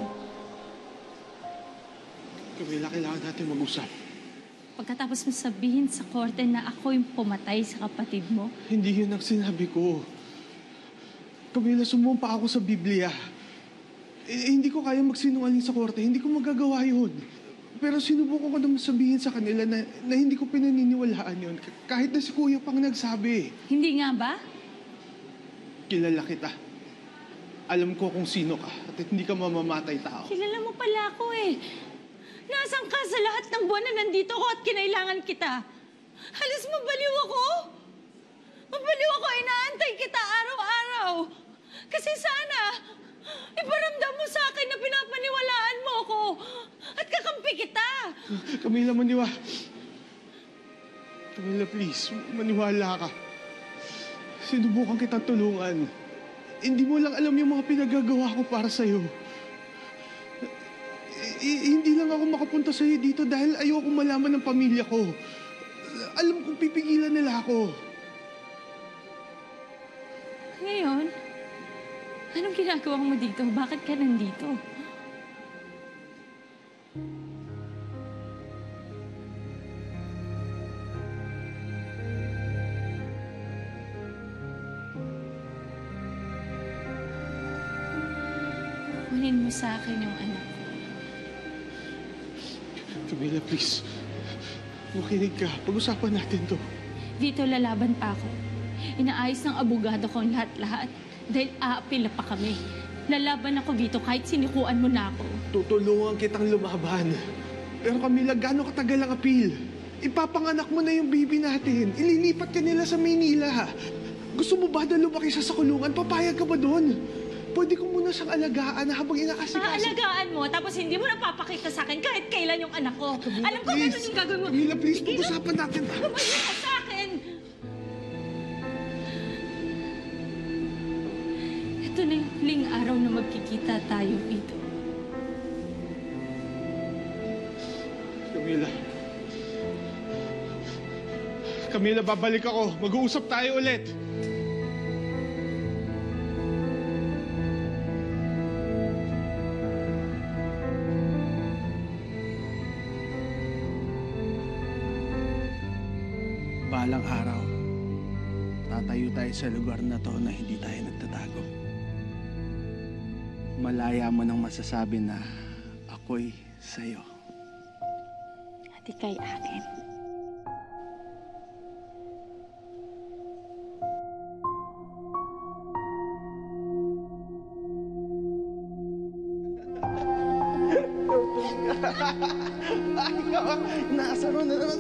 Camila, kailangan natin mag-usap.
Pagkatapos mo sabihin sa korte na ako yung pumatay sa kapatid mo?
Hindi yun ang sinabi ko. Camila, sumumpa ako sa Biblia. Hindi ko kaya magsinungaling sa korte. Hindi ko magagawa yun. Pero sinubukan ko naman sabihin sa kanila na hindi ko pinaniniwalaan yun. Kahit na si Kuya pang nagsabi.
Hindi nga ba?
Kilala kita.
Alam ko kung sino ka at hindi ka mamamatay tao.
Kilala mo pala ako eh. Nasaan ka sa lahat ng buwan na nandito ako at kinailangan kita? Halos mabaliw ako. Mabaliw ako, inaantay kita araw-araw. Kasi sana, iparamdam mo sa akin na pinapaniwalaan mo ako at kakampi kita.
Camila, Camila, please, maniwala ka. Sinubukan kitang tulungan. Hindi mo lang alam yung mga pinagagawa ko para sa'yo. Hindi lang ako makapunta sa'yo dito dahil ayoko malaman ng pamilya ko. Alam kong pipigilan nila ako.
Ngayon, anong ginagawa mo dito? Bakit ka nandito? Kunin mo sa akin yung anak ko.
Camila, please. Makinig ka. Pag-usapan natin to.
Dito lalaban pa ako. Inaayos ng abogado ko ang lahat-lahat. Dahil aapila pa kami. Lalaban ako dito kahit sinikuan mo na ako.
Tutulungan kitang lumaban. Pero Camila, gaano katagal ang appeal? Ipapanganak mo na yung baby natin. Ililipat ka nila sa Maynila. Gusto mo ba na lumaki siya sa kulungan? Papayag ka ba doon? Pwede ko muna siyang alagaan habang inaasikaso.
Alagaan mo, tapos hindi mo napapakita sa akin kahit kailan yung anak ko.
Camila,
Alam ko
please.
ganun yung gagawin mo.
Camila, please, pag-usapan natin.
Lumayo ka sa akin! Ito na yung huling araw na magkikita tayo dito.
Camila, babalik ako. Mag-uusap tayo ulit. Balang araw, tatayo tayo sa lugar na to na hindi tayo nagtatago. Malaya mo nang masasabi na ako'y sa'yo.
At ika'y akin.
Nasaro na naman.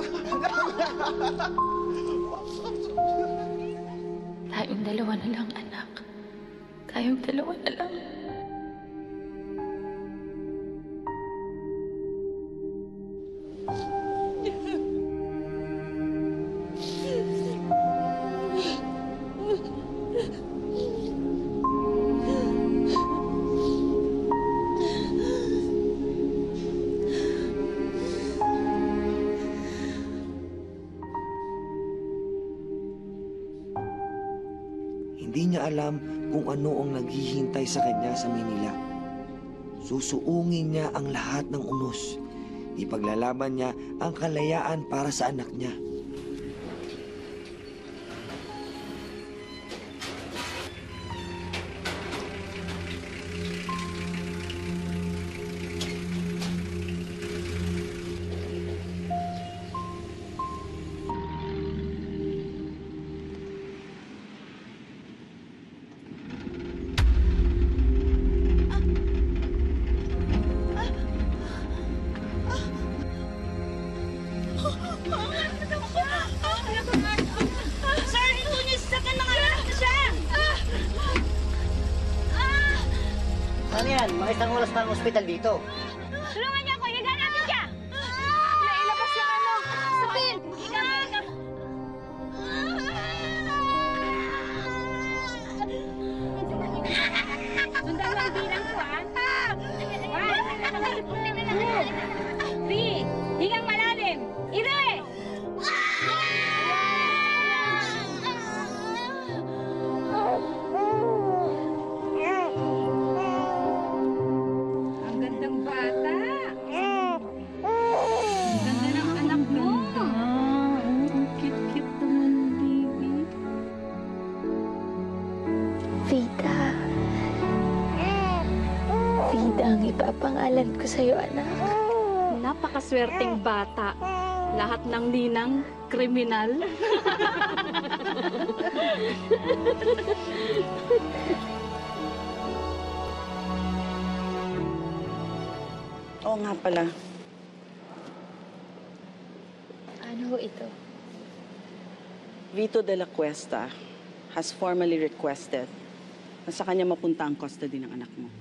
Tayong dalawa na lang, anak. Tayong dalawa na lang.
Hindi niya alam kung ano ang naghihintay sa kanya sa Manila. Susuungin niya ang lahat ng unos. Ipaglalaban niya ang kalayaan para sa anak niya.
Ano yan? Mga isang oras pa ang ospital dito.
Tulungan niya ako! Higa natin siya! Ilabas yung ano! Sapil! Higa mo! Higa mo! Sundan mo ang bilang ko, ha? 1, 2, 3. Higang malalim! Ire! Ang gandang bata. Ang ganda ng anak mo.
Ang cute-cute naman, baby.
Vida. Vida ang ipapangalan ko sa'yo, anak.
Napakaswerteng bata. Lahat ng ninang, kriminal.
Oo nga pala.
Ano ito?
Vito de la Cuesta has formally requested na sa kanya mapunta ang custody ng anak mo.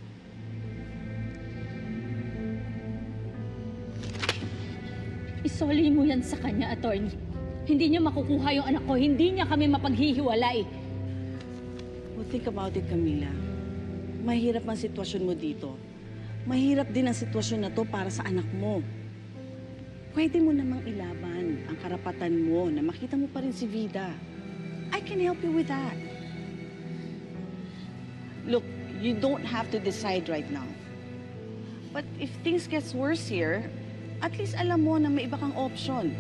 Isoli mo yan sa kanya, attorney. Hindi niya makukuha yung anak ko. Hindi niya kami mapaghihiwalay.
Well, think about it, Camila. Mahirap ang sitwasyon mo dito. Mahirap din ang sitwasyon na to para sa anak mo. Pwede mo namang ilaban ang karapatan mo na makita mo pa rin si Vida. I can help you with that. Look, you don't have to decide right now. But if things gets worse here, at least alam mo na may iba kang option.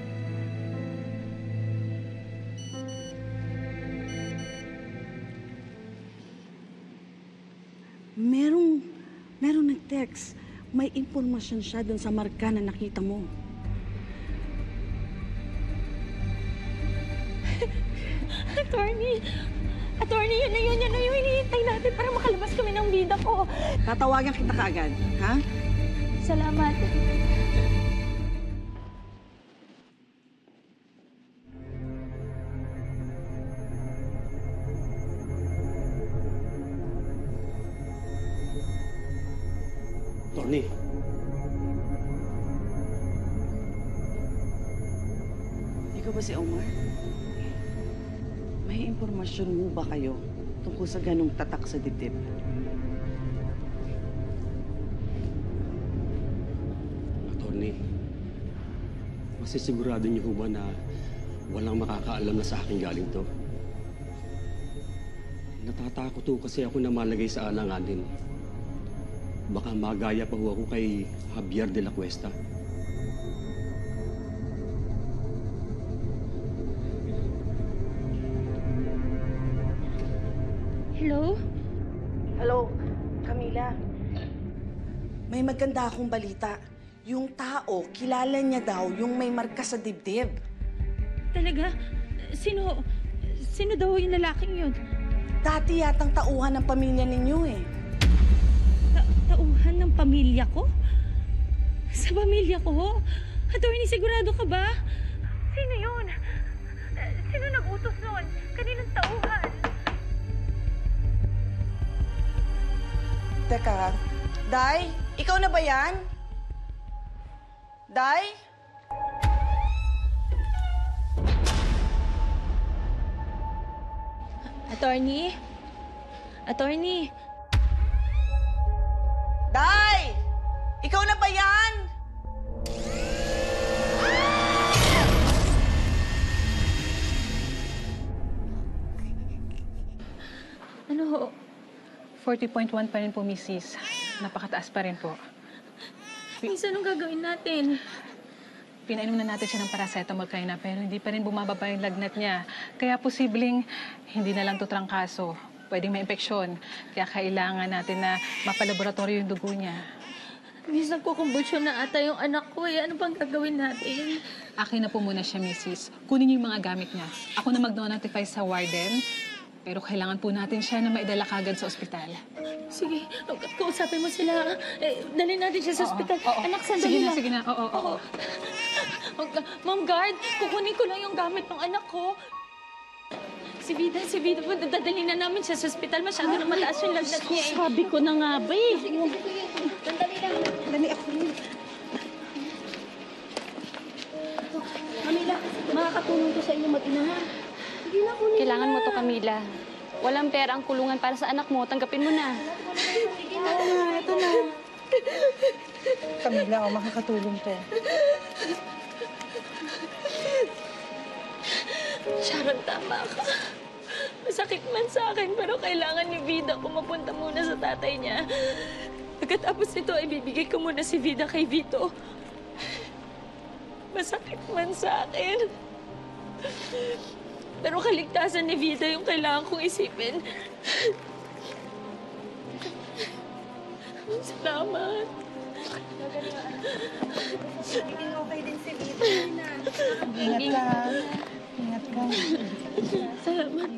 Merong nag-text. May impormasyon siya dun sa marka na nakita mo.
Attorney, yun na yun hinihintay natin para makalabas kami ng bida ko.
Tatawagan kita kaagad, ha?
Salamat.
Tony.
Ikaw ba si Omar? May impormasyon mo ba kayo tungkol sa ganong tatak sa dibdib?
Attorney, masisigurado niyo ba na walang makakaalam na sa akin galing to? Natatakot ho kasi ako na malagay sa alanganin. Baka magaya pa ho ako kay Javier de la Cuesta.
Hello?
Hello, Camila. May maganda akong balita. Yung tao, kilala niya daw yung may marka sa dibdib.
Talaga? Sino daw yung lalaking yun?
Dati yatang tauhan ng pamilya ninyo eh.
Tauhan ng pamilya ko? Sa pamilya ko? Attorney, sigurado ka ba? Sino yun? Sino nag-utos nun? Kaninong tauhan?
Teka, Day? Ikaw na ba yan? Day?
Attorney?
Day! Ikaw na ba yan?
Ano?
40.1 pa rin po, Mrs. Napakataas pa rin po.
Miss, anong gagawin natin?
Pinainom na natin siya ng paracetamol kanina pero hindi pa rin bumababa yung lagnat niya. Kaya posibleng hindi na lang to trangkaso. Pwedeng may infeksyon. Kaya kailangan natin na mapalaboratorio yung dugo niya.
Miss, nagkukumbulsyon na ata yung anak ko eh. Ano bang gagawin natin?
Akin na po muna siya, Mrs. Kunin niyo yung mga gamit niya. Ako na mag-notify sa warden. Pero kailangan po natin siya na maidala kagad sa ospital.
Sige, kausapin mo sila. Dalhin natin siya sa ospital. Anak, sandali lang.
Sige na. Oo.
Ma'am Guard, kukunin ko lang yung gamit ng anak ko. Si Vida, dadalhin na namin siya sa ospital. Masyado na mataas yung lagnat niya eh.
Sabi ko na nga ba eh.
Sandali lang.
Dali ako rin.
Camila, makakatulong to sa inyo mag-ina. Sige na, kunin
Kailangan mo to, Camila. Walang pera ang kulungan para sa anak mo. Tanggapin mo na.
Sige na.
Ito na. Camila, makakatulong to.
Sharon, tama ka. Masakit man sa akin, pero kailangan ni Vida kung mapunta muna sa tatay niya. Pagkatapos nito, ibibigay ko muna si Vida kay Vito. Masakit man sa akin. Pero kaligtasan ni Vida yung kailangan kong isipin. Salamat.
Magiging okay din si Vito, na. Ingat ka. Ingat ka.
Salamat.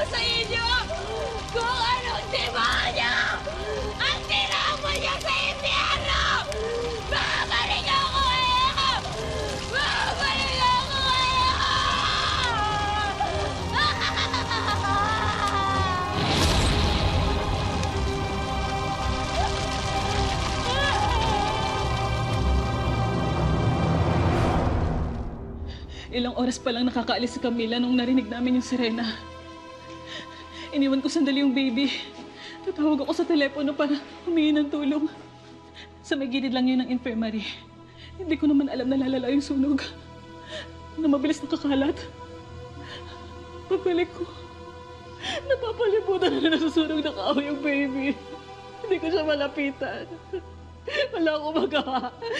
sa inyo kung anong demonyo ang tinapon niya sa impyerno! Babalik ako kayo! Babalik ako kayo!
Ilang oras pa lang nakakaalis si Camila nung narinig namin yung sirena. Iniwan ko sandali yung baby. Tatawag ako sa telepono para humingi ng tulong. Sa may gilid lang yun ng infirmary. Hindi ko naman alam na lalala yung sunog. Na mabilis nakakalat. Pagbalik ko, napapalibutan na nasusunog na kahoy yung baby. Hindi ko siya malapitan. Wala akong magawa.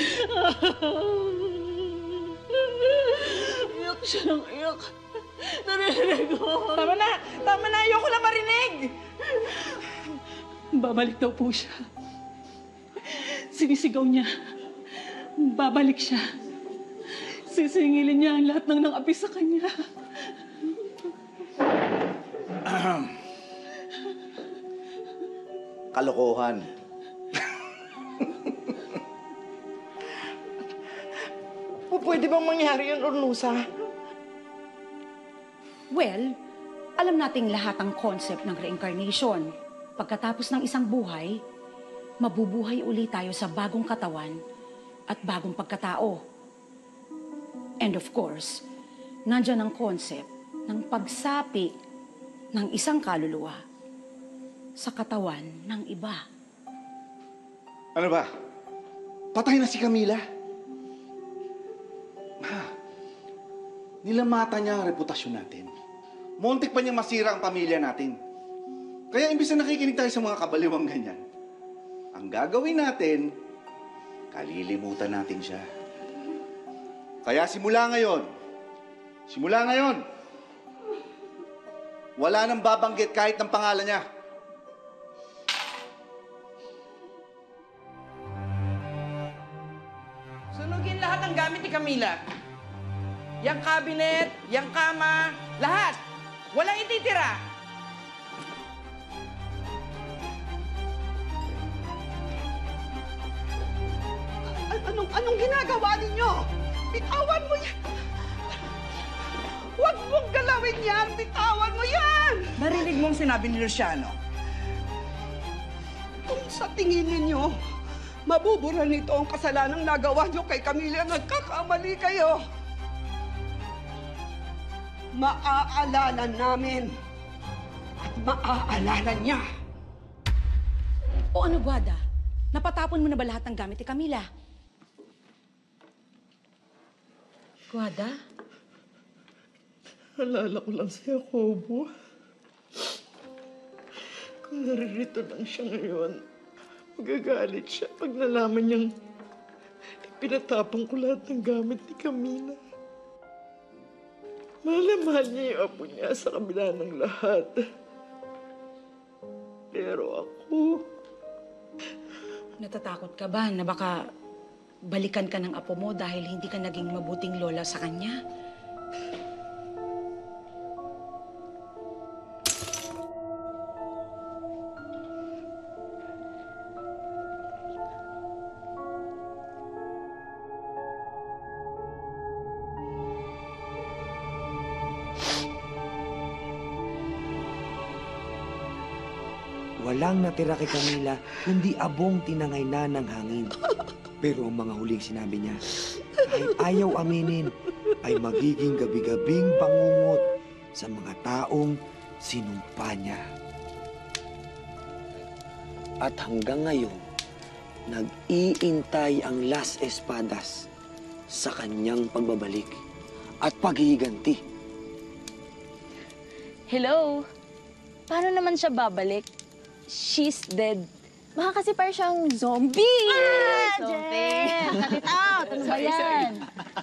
Iyak siya ng iyak. Narinig ko.
Tama na! Tama na! Ayoko na marinig!
Babalik daw po siya. Sinisigaw niya. Babalik siya. Sisingilin niya ang lahat ng nang-api sa kanya.
Kalokohan.
Pwede bang mangyari yun, Ornusa?
Well, alam nating lahat ang concept ng reincarnation. Pagkatapos ng isang buhay, mabubuhay uli tayo sa bagong katawan at bagong pagkatao. And of course, nandyan ang concept ng pagsapi ng isang kaluluwa sa katawan ng iba.
Ano ba? Patay na si Camila? Nilamata niya ang reputasyon natin. Muntik pa niya masira ang pamilya natin. Kaya imbis na nakikinig tayo sa mga kabaliwang ganyan, ang gagawin natin, kalilimutan natin siya. Kaya simula ngayon, wala nang babanggit kahit ng pangalan niya.
Sunugin lahat ng gamit ni Camila. Yang cabinet, yang kama, lahat. Walang ititira.
Anong ginagawa ninyo? Bitawan mo yan! Huwag mong galawin yan! Bitawan mo yan!
Narinig mong sinabi ni Luciano?
Kung sa tingin ninyo, mabubura nito ang kasalanang nagawa nyo kay Camila, nagkakamali kayo. Maaalala namin at maaalala niya.
O ano, Guada? Napatapon mo na ba lahat ng gamit ni Camila? Guada?
Alala ko lang si Jacobo. Kung naririto lang siya ngayon, magagalit siya pag nalaman niyang pinatapang ko lahat ng gamit ni Camila. Mahal na mahal niya yung apo niya sa kabila ng lahat. Pero ako...
Natatakot ka ba na baka balikan ka ng apo mo dahil hindi ka naging mabuting lola sa kanya?
Walang natira kay Camila, kundi abong tinangay na ng hangin. Pero ang mga huling sinabi niya, kahit ayaw aminin, ay magiging gabi-gabing bangungot sa mga taong sinumpa niya. At hanggang ngayon, nag-iintay ang Las Espadas sa kanyang pagbabalik at paghihiganti.
Hello? Paano naman siya babalik? She's dead.
Baka kasi parang siyang zombie!
Zombie!
Cut it out! Ano ba yan?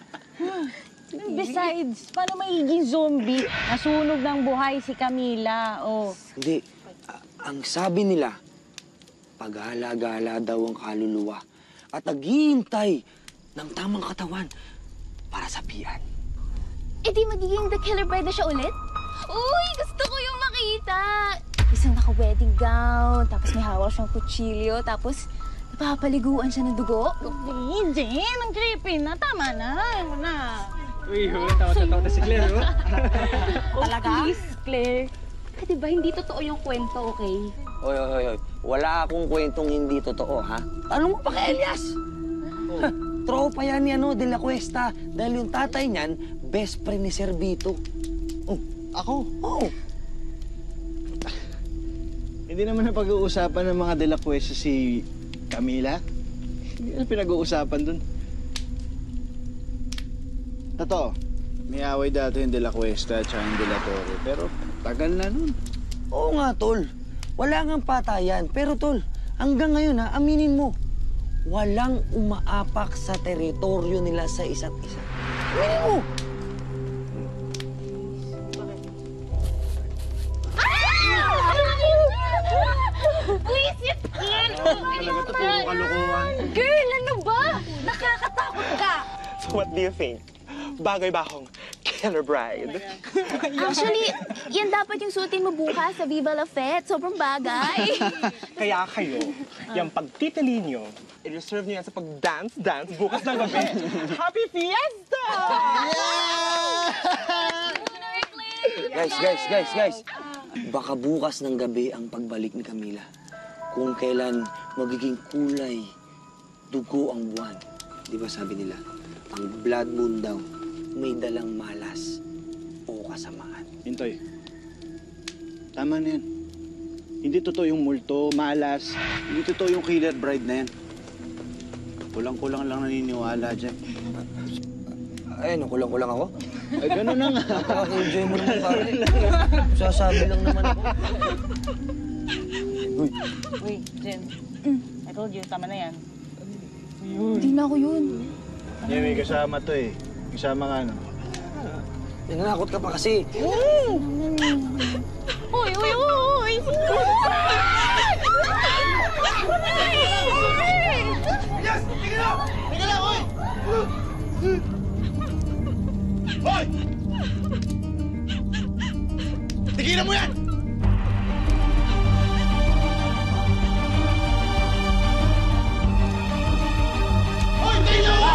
Besides, paano magiging zombie? Nasunog ng buhay si Camila, oh.
Hindi. Ang sabi nila, paghahalaga daw ang kaluluwa at naghihintay ng tamang katawan para sapian.
Eh di magiging The Killer Bride na siya ulit? Uy, gusto ko yung
nakita. Isang naka-wedding gown, tapos may hawak siyang kutsilyo, tapos napapaliguan siya ng dugo.
Jen, ang creepy na. Tama na. Ayaw na.
Uy, tawa-tawa na si Claire, oh.
Talaga?
Please, Claire. Diba hindi totoo yung kwento, okay?
Oy. Wala akong kwentong hindi totoo, ha? Ano mo pa kay Elias? Tropa yan ni De La Cuesta. Dahil yung tatay niyan, best friend ni Sir Vito.
Ako?
Oo.
Hindi naman na pag-uusapan ng mga De La Cuesta si Camila. Hindi na pinag-uusapan dun. Totoo, may away dati yung De La Cuesta at yung De La Torre. Pero tagal na nun.
Oo nga, Tol. Wala ngang patayan. Pero, Tol, hanggang ngayon, ha, aminin mo, walang umaapak sa teritoryo nila sa isa't isa. Aminin mo!
Buisit yan!
Talaga totoo kalokohan.
Girl, ano ba? Nakakatakot ka!
So what do you think? Bagay ba akong killer bride?
Actually, yan dapat yung suotin mo bukas sa Viva La Fête. Sobrang bagay.
Kaya kayo, yung pagtitili nyo, i-reserve nyo yan sa pag-dance-dance bukas ng gabi. Happy Fiesta!
Guys. Baka bukas ng gabi ang pagbalik ni Camila. Kung kailan magiging kulay, dugo ang buwan. Di ba sabi nila, ang blood moon daw may dalang malas o kasamaan.
Hintoy, tama na yan. Hindi totoo yung multo, malas. Hindi totoo yung killer bride na yan. Kulang-kulang lang naniniwala dyan.
Ay, nakulang-kulang ako?
Ay, gano'n na nga.
Enjoy mo naman, pare. Sasabi lang naman ako.
Uy, Jen. I told you, tama na yan.
Hindi na ako yun.
Yan, may kasama to eh. Kasama nga, no?
Nananakot ka pa kasi.
Uy!
Yes! Tingnan lang! Tingnan lang, uy! Hoy! Tigilan mo yan! Hoy! Tigilan mo!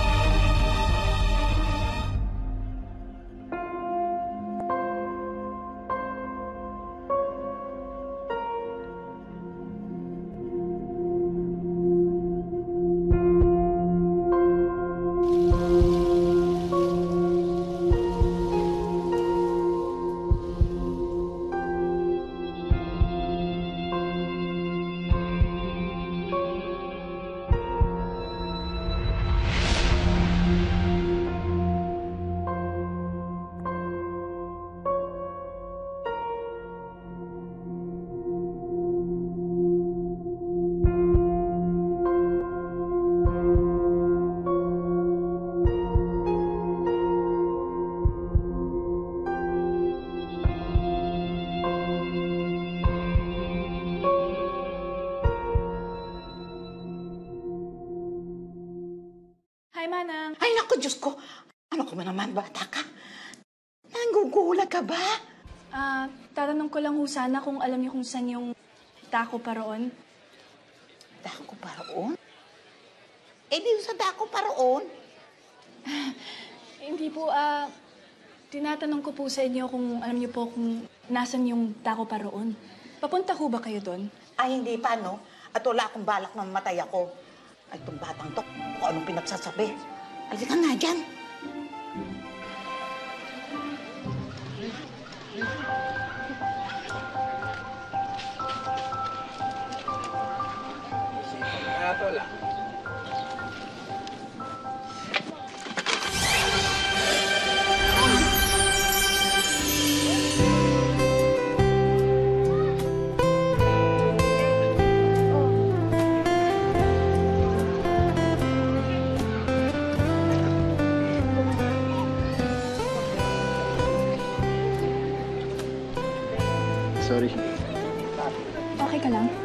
Hi, Manang. Ay, naku, Diyos ko. Ano ko naman, bata ka? Nangugulat ka ba?
Tatanong ko lang ho sana kung alam niyo kung saan yung dako paroon.
Dako paroon? Eh, di sa dako paroon?
Hindi po, tinatanong ko po sa inyo kung alam niyo po kung nasan yung dako paroon. Papunta ho ba kayo doon?
Ay, hindi pa, no? At wala akong balak na mamatay ako. Ay, itong batang to, kung anong pinagsasabi. Ay, di ka nga dyan.
Tola.
Sorry.
Okay ka lang?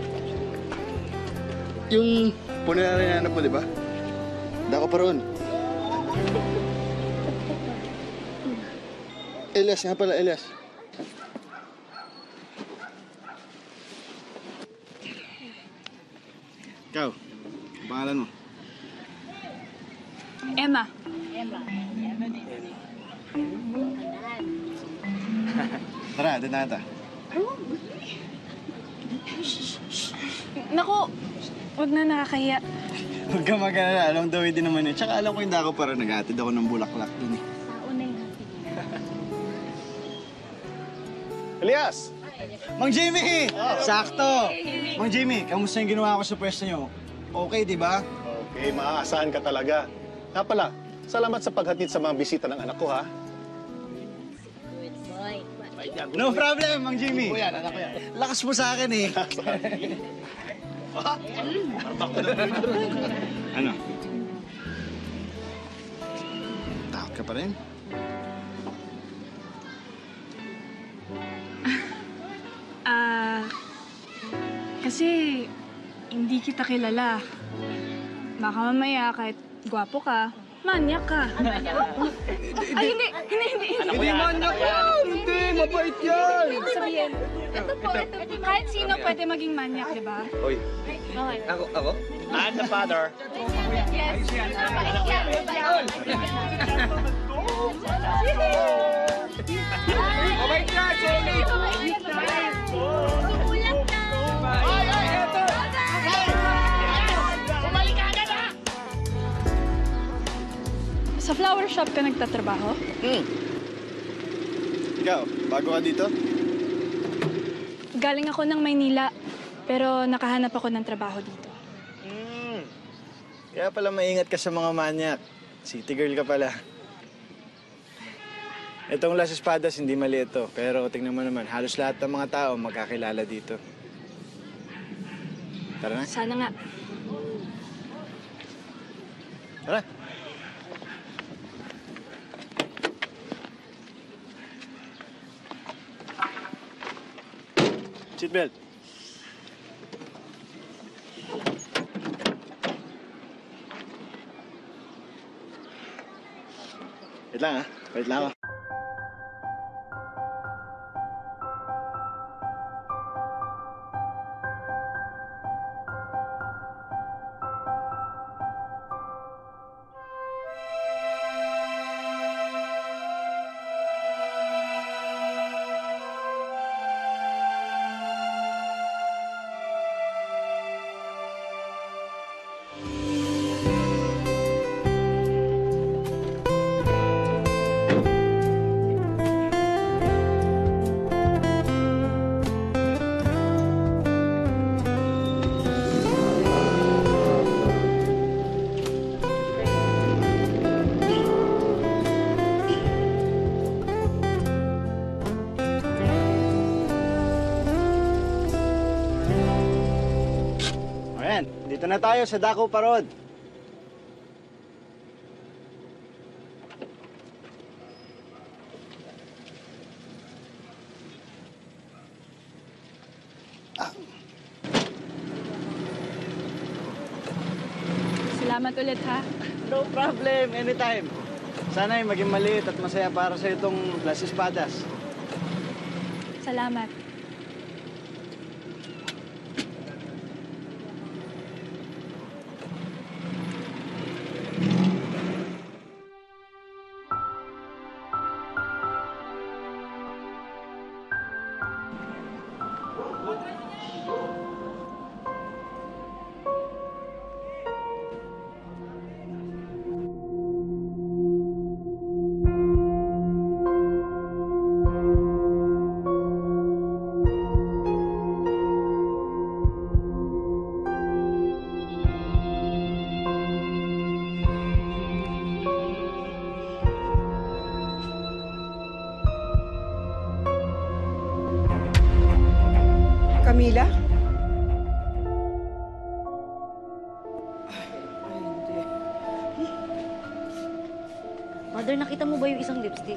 Yung puno na rin hanap mo, di ba? Dako pa roon. Elias nga pala, Elias. Ikaw, pangalan mo?
Emma.
Tara, doon na ata.
Naku, wag na, nakakahiya.
Huwag ka mag-alala. Alam daw din naman yun. Tsaka alam ko hindi ako para nag-atid ako ng bulaklak dun eh. Elias! Mang Jimmy! Sakto! Mang Jimmy, kamusta yung ginawa ko sa pwesto nyo? Okay, di ba?
Okay, maaasahan ka talaga. Nga pala, salamat sa paghatid sa mga bisita ng anak ko, ha?
No problem, Mang Jimmy. Lakas mo sa akin eh. Ano? Takot ka pa rin?
Kasi hindi kita kilala. Baka mamaya kahit gwapo ka, manyak ka. Ay, hindi.
Hindi manyak yan! Hindi, mabait yan!
Ibig sabihin, ito po, kahit sino pwede maging manyak, di ba?
Oy.
Okay.
Ako? I'm the father.
Yes.
Mabait ka, Jenny!
Sa flower shop ka nagtatrabaho?
Ikaw, bago ka dito?
Galing ako ng Maynila, pero nakahanap ako ng trabaho dito.
Kaya pala maingat ka sa mga manyak. City girl ka pala. Itong Las Espadas, hindi mali ito. Pero tingnan mo naman, halos lahat ng mga tao magkakilala dito. Tara na.
Sana nga.
Tara. Seatbelt. Wait lang, ha? Wait lang ako. Dito na tayo sa Daco Parod.
Salamat ulit, ha?
No problem, anytime. Sana'y maging maliit at masaya para sa itong Las Espadas.
Salamat.
Camila?
Mother, nakita mo ba yung isang lipstick?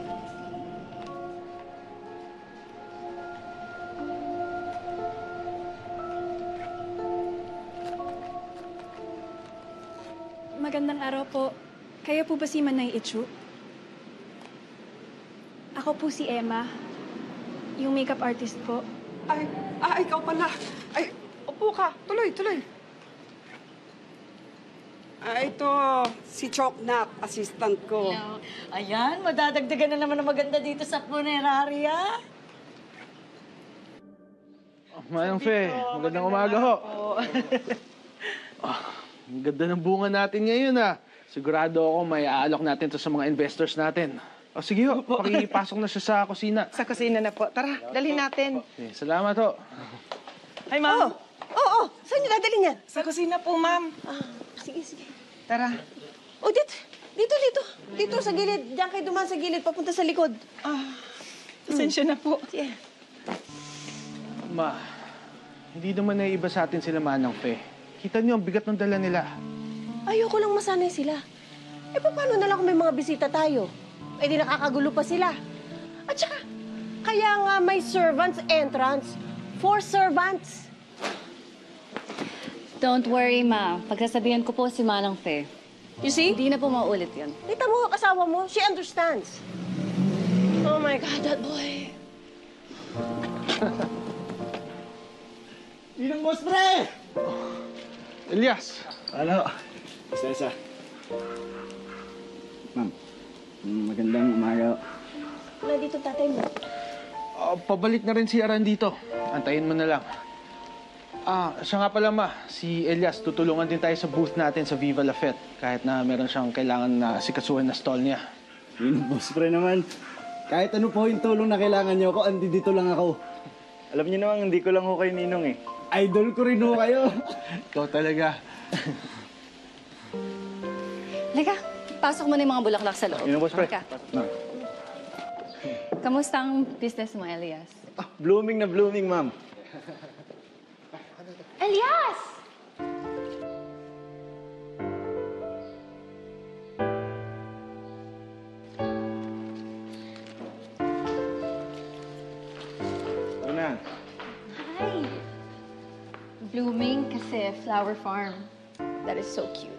Magandang araw po. Kayo po ba si Manay Ichu? Ako po si Emma, yung makeup artist po.
Ikaw pala. Ay, upo ka. Tuloy.
Ito, si Choknap, assistant ko.
Hello. Ayan, madadagdagan na naman ng maganda dito sa funeraria.
Manang Fe, magandang umaga ho. Ang ganda ng bunga natin ngayon Sigurado ako may aalok natin to sa mga investors natin. Sige ho, pakipasok na siya sa kusina.
Sa kusina na po. Tara, dalhin natin.
Okay, salamat ho.
Hi, ma'am. Oo. Saan niyo dadalhin yan?
Sa kusina po, ma'am.
Sige. Tara. Dito sa gilid. Diyan kayo dumaan sa gilid, papunta sa likod.
Pasensya na po.
Sige.
Ma, hindi naman naiiba sa atin sila Manang Fe. Kita niyo ang bigat ng dala nila.
Ayoko lang masanay sila. Paano na lang kung may mga bisita tayo? Di nakakagulo pa sila. At saka, kaya nga may servants entrance for servants.
Don't worry, Ma. Pagsasabihan ko po si Manang Fe.
You see?
Hindi na po maulit yan.
Kita mo, kasawa mo, she understands. Oh my God, that boy.
Ninong Boss Pre!
Elias!
Ano? Isa-isa. Ma'am, magandang umaga.
Wala dito tatay mo.
Pabalik na rin si Aran dito. Antayin mo na lang. Siya nga pala, Ma. Si Elias, tutulungan din tayo sa booth natin sa Viva La Fête. Kahit na meron siyang kailangan na sikasuhan na stall niya.
Yun, Boss Pre naman. Kahit ano po yung tulong na kailangan niyo ako, dito lang ako.
Alam niyo naman, hindi ko lang ho kay Ninong
Idol ko rin ho kayo.
Ikaw talaga.
Halika, pasok mo na yung mga bulaklak sa loob.
Yun, Boss Pre.
Halika. Kamusta ang business mo, Elias?
Blooming na blooming, ma'am.
Elias!
Una.
Hi! Blooming kasi flower farm. That is so cute.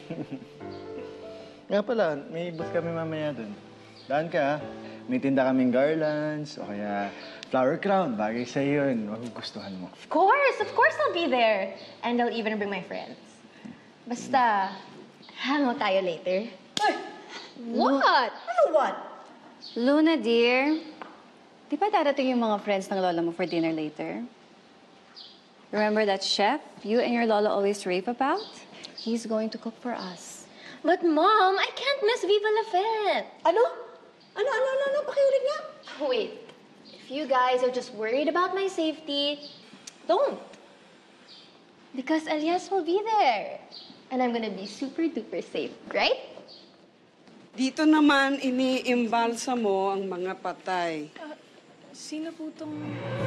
Nga pala, may booth kami mamaya dun. Daan ka, may tinda kaming garlands, o kaya flower crown. Bagay sa'yo yun. Magugustuhan mo.
Of course I'll be there. And I'll even bring my friends. Basta, hang out tayo later.
What?
Ano what?
Luna, dear. Di ba darating yung mga friends ng lola mo for dinner later? Remember that chef you and your lola always rave about? He's going to cook for us.
But Mom, I can't miss Viva La Fête.
Ano? Pakiulit nga.
Wait. If you guys are just worried about my safety, don't. Because Elias will be there. And I'm gonna be super duper safe, right?
Dito naman, iniimbalsa mo ang mga patay.
Sino po tong...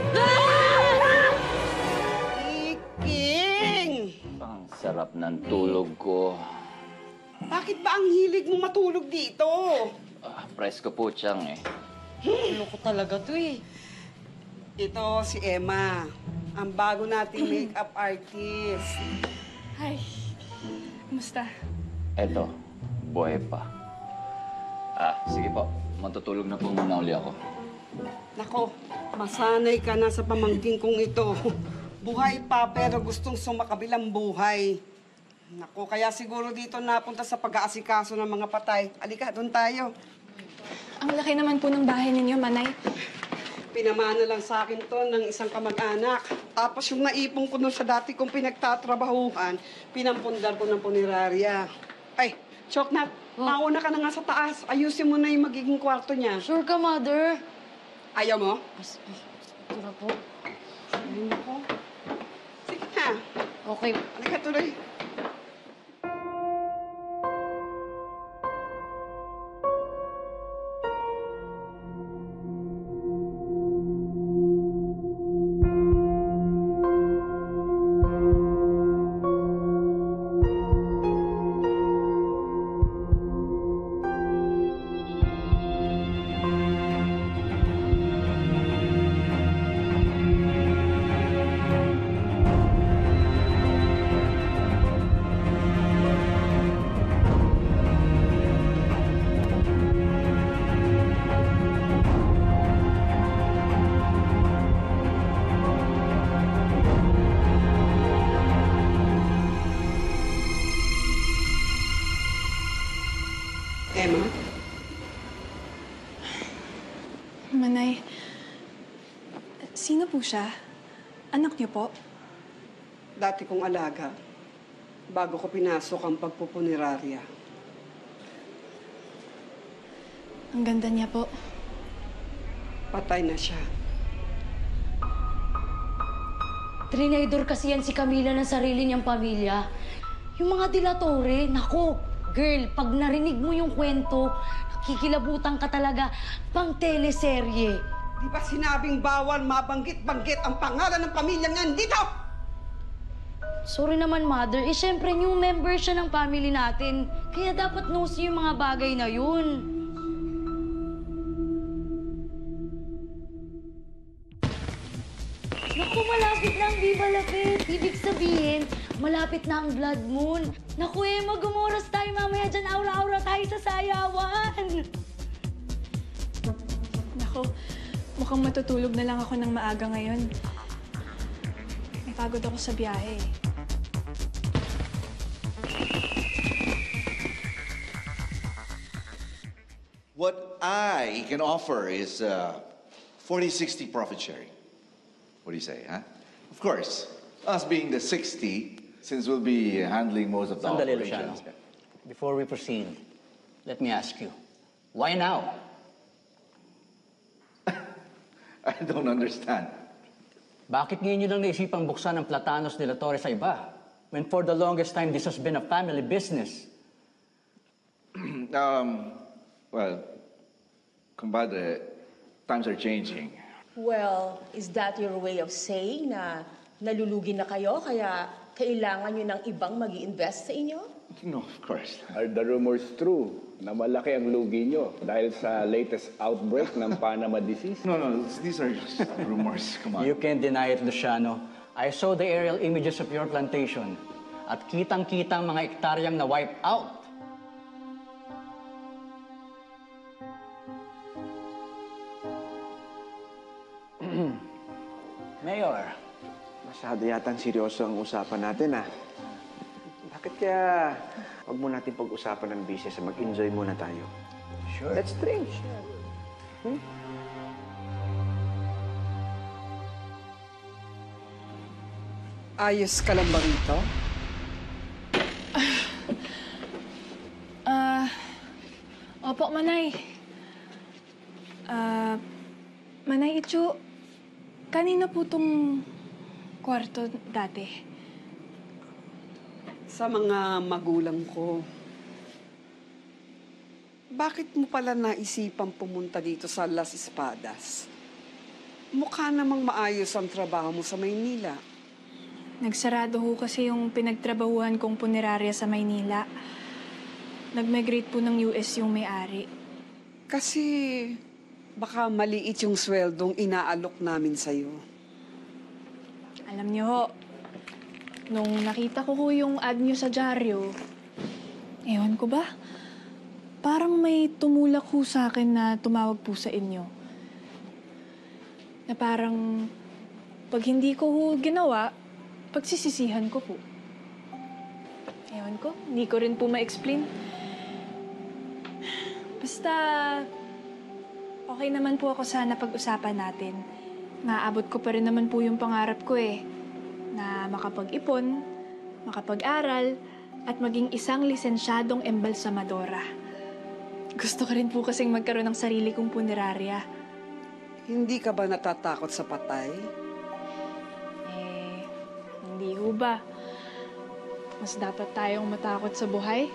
Iking!
Ang sarap ng tulog ko.
Bakit ba ang hilig mo matulog dito?
Presko po siyang
Ano ko talaga to Ito si Emma, ang bago nating makeup artist.
Hi. Kumusta?
Eto, buhay pa. Sige po. Matutulog na po muna uli ako.
Nako, masanay ka na sa pamangking kong ito. Buhay pa pero gustong sumakabilang buhay. Nako, kaya siguro dito napunta sa pag-aasikaso ng mga patay. Alika, doon tayo.
Ang laki naman po ng bahay ninyo, Manay.
Pinamana lang sa akin to ng isang kamag-anak. Tapos yung naipon ko nun sa dati kong pinagtatrabahuhan, pinampundar ko ng punerarya. Ay, Choknap, mauna ka na nga sa taas. Ayusin mo na yung magiging kwarto niya.
Sure ka, Mother.
Ayaw mo?
Tura po.
Ayun ako. Sige na.
Okay.
Halika tuloy.
Manay, sino po siya? Anak niyo po?
Dati kong alaga, bago ko pinasok ang pagpupunerarya.
Ang ganda niya po.
Patay na siya.
Trinidor kasi yan si Camila ng sarili niyang pamilya. Yung mga dilatore, nako, girl, pag narinig mo yung kwento, nakikilabutan ka talaga, pang teleserye.
Di ba sinabing bawal mabanggit-banggit ang pangalan ng pamilyang yan dito?
Sorry naman, Mother. Eh, syempre, new member siya ng family natin. Kaya dapat knows niyo yung mga bagay na yun. Naku, malapit na ang Viva La Fête. Ibig sabihin, malapit na ang Blood Moon. Naku, mag-umoras tayo mamaya dyan. Aura-aura tayo sa sayawan.
Naku, mukhang matutulog na lang ako ng maaga ngayon. Napagod ako sa biyahe.
What I can offer is 40-60 profit sharing. What do you say, huh? Of course, us being the 60, since we'll be handling most of the
Sandali,
operations.
Luciano. Before we proceed, let me ask you, why now?
I don't understand.
Bakit ngayon nyo lang naisipang buksan ang Platanos de la Torre sa iba? When for the longest time, this has been a family business.
Well, compadre, times are changing.
Well, is that your way of saying na nalulugi na kayo kaya kailangan nyo ng ibang mag-i-invest sa inyo?
No, of course.
Are the rumors true na malaki ang lugi nyo dahil sa latest outbreak ng Panama disease?
No, these are just rumors. Come on.
You can't deny it, Luciano. I saw the aerial images of your plantation at kitang-kitang mga ektaryang na-wipe out. Mayor.
Masyado yatang seryoso ang usapan natin, ah. Bakit kaya wag mo natin pag-usapan ng business, mag-enjoy muna tayo?
Sure.
Let's drink.
Ayos ka lang ba rito?
Opo, Manay. Manay Ichu, kanino po tong kwarto dati?
Sa mga magulang ko. Bakit mo pala naisipang pumunta dito sa Las Espadas? Mukha namang maayos ang trabaho mo sa Maynila.
Nagsarado ho kasi yung pinagtrabahuhan kong punerarya sa Maynila. Nag-migrate po ng US yung may-ari.
Kasi baka maliit yung sweldong inaalok namin sa'yo.
Alam niyo ho, nung nakita ko yung ad niyo sa dyaryo, ewan ko ba, parang may tumulak ho sa akin na tumawag po sa inyo. Na parang, pag hindi ko ho ginawa, pagsisisihan ko po. Ewan ko, hindi ko rin po ma-explain. Basta, okay naman po ako sana pag-usapan natin. Maabot ko pa rin naman po yung pangarap ko eh. Na makapag-ipon, makapag-aral, at maging isang lisensyadong embalsamadora. Gusto ko rin po kasing magkaroon ng sarili kong punerarya.
Hindi ka ba natatakot sa patay?
Hindi ho ba? Mas dapat tayong matakot sa buhay?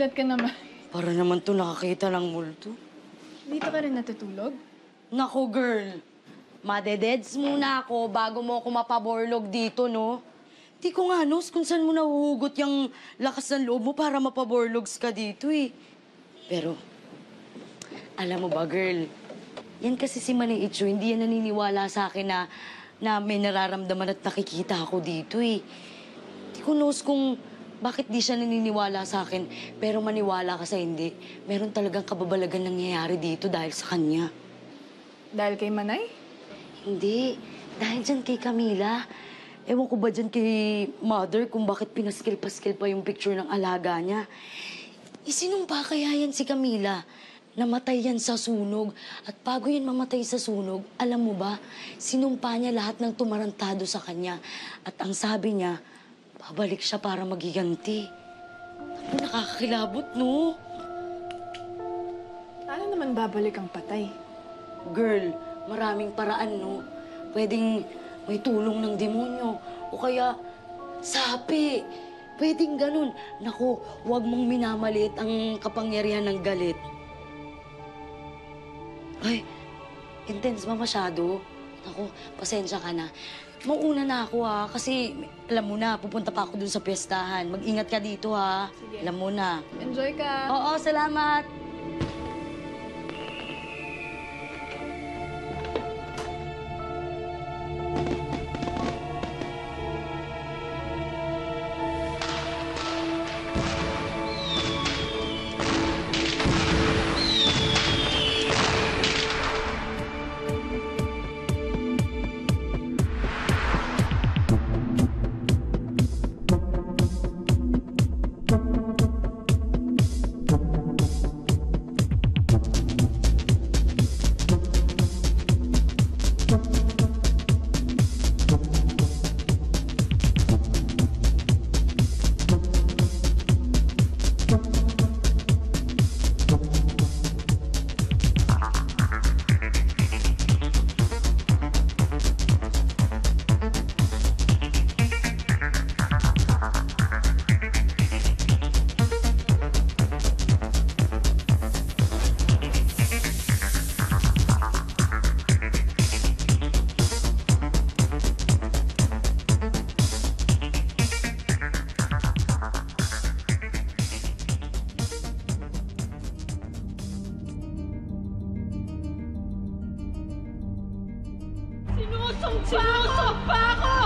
Nagulat ka naman.
Para naman to nakakita ng multo.
Dito ka rin natutulog?
Nako, girl. Madededs muna ako bago mo ako mapaborlog dito, no? Di ko nga, no, kung saan mo nahuhugot yung lakas ng loob mo para mapaborlogs ka dito, eh. Pero, alam mo ba, girl, yan kasi si Manay Icho, hindi yan naniniwala sa akin na may nararamdaman at nakikita ako dito, eh. Di ko knows kung bakit di siya naniniwala sa akin, pero maniwala ka sa hindi. Meron talagang kababalagan nangyayari dito dahil sa kanya.
Dahil kay Manay?
Hindi. Dahil dyan kay Camila. Ewan ko ba dyan kay Mother kung bakit pinaskil-paskil pa yung picture ng alaga niya. Isinumpa kaya yan si Camila? Namatay yan sa sunog. At bago yan mamatay sa sunog, alam mo ba, sinumpa niya lahat ng tumarantado sa kanya. At ang sabi niya, babalik siya para magiganti. Ako, nakakakilabot, no?
Paano naman babalik ang patay?
Girl, maraming paraan, no? Pwedeng may tulong ng demonyo. O kaya, sapi. Pwedeng ganun. Naku, huwag mong minamaliit ang kapangyarihan ng galit. Ay, intense ba masyado? Naku, pasensya ka na. Mauna na ako, ha? Kasi, alam mo na, pupunta pa ako dun sa piyestahan. Mag-ingat ka dito, ha?
Sige.
Alam mo na.
Enjoy ka.
Oo, salamat.
Sinusumpa ako!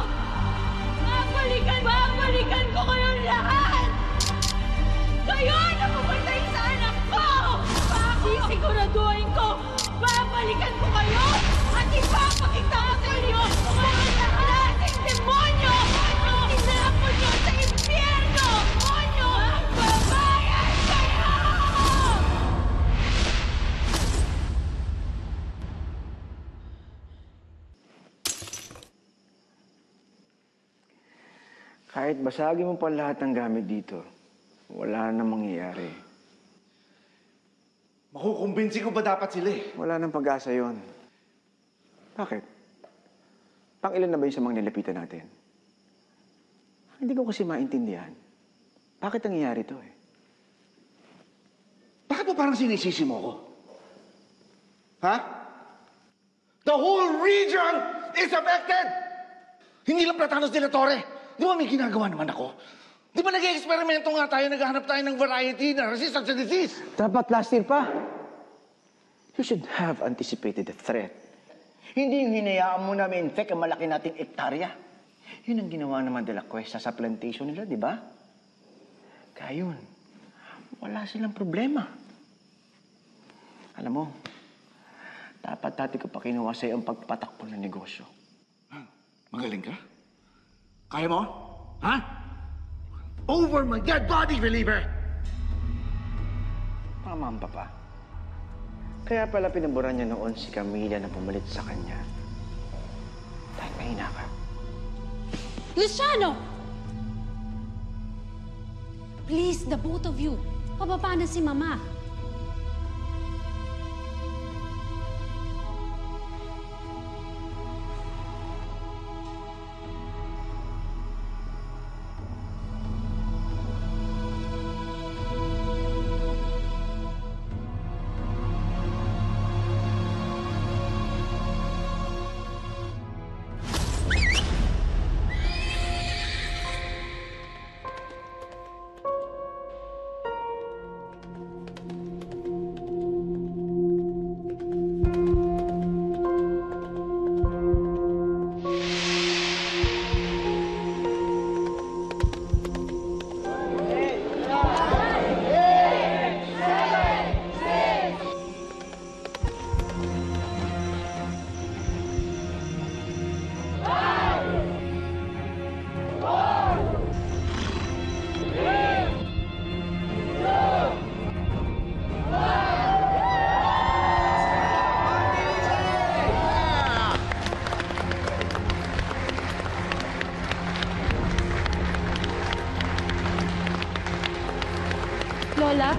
Babalikan ko kayong lahat! Kayo na pumatay sa anak ko! Sisiguraduhin ko, babalikan ko kayo at ipapakita ko sa inyo mga klaseng demonyo ang tinapon nyo sa impyerno! Demonyo! Magbabayad kayo!
Kahit basagin mo pa lahat ng gamit dito, wala na mangyayari.
Makukumbinsi ko ba dapat sila eh?
Wala nang pag-asa yun. Bakit? Pang-ilan na ba yung sa mga nilapitan natin? Hindi ko kasi maintindihan. Bakit nangyayari to eh?
Bakit mo parang sinisisi mo ko? Ha? The whole region is affected! Hindi lang Platanos de la Torre. Di ba may ginagawa naman ako? Di ba nag-eksperimento nga tayo, naghahanap tayo ng variety na resistant sa disease?
Dapat last year pa. You should have anticipated the threat.
Hindi yung hinayaan mo na ma-infect ang malaki nating ektarya. Yun ang ginawa naman de la Cuesta sa plantation nila, di ba? Kaya yun, wala silang problema. Alam mo, dapat dati ko pa kinuha sa'yo ang pagpatakbo ng negosyo.
Magaling ka? Kaya mo? Ha? Over my dead body, believer!
Tama ang papa. Kaya pala pinaboran niya noon si Camila na pumalit sa kanya. Dahil mahina ka.
Luciano! Please, the both of you. Pababa na si Mama.
Lola?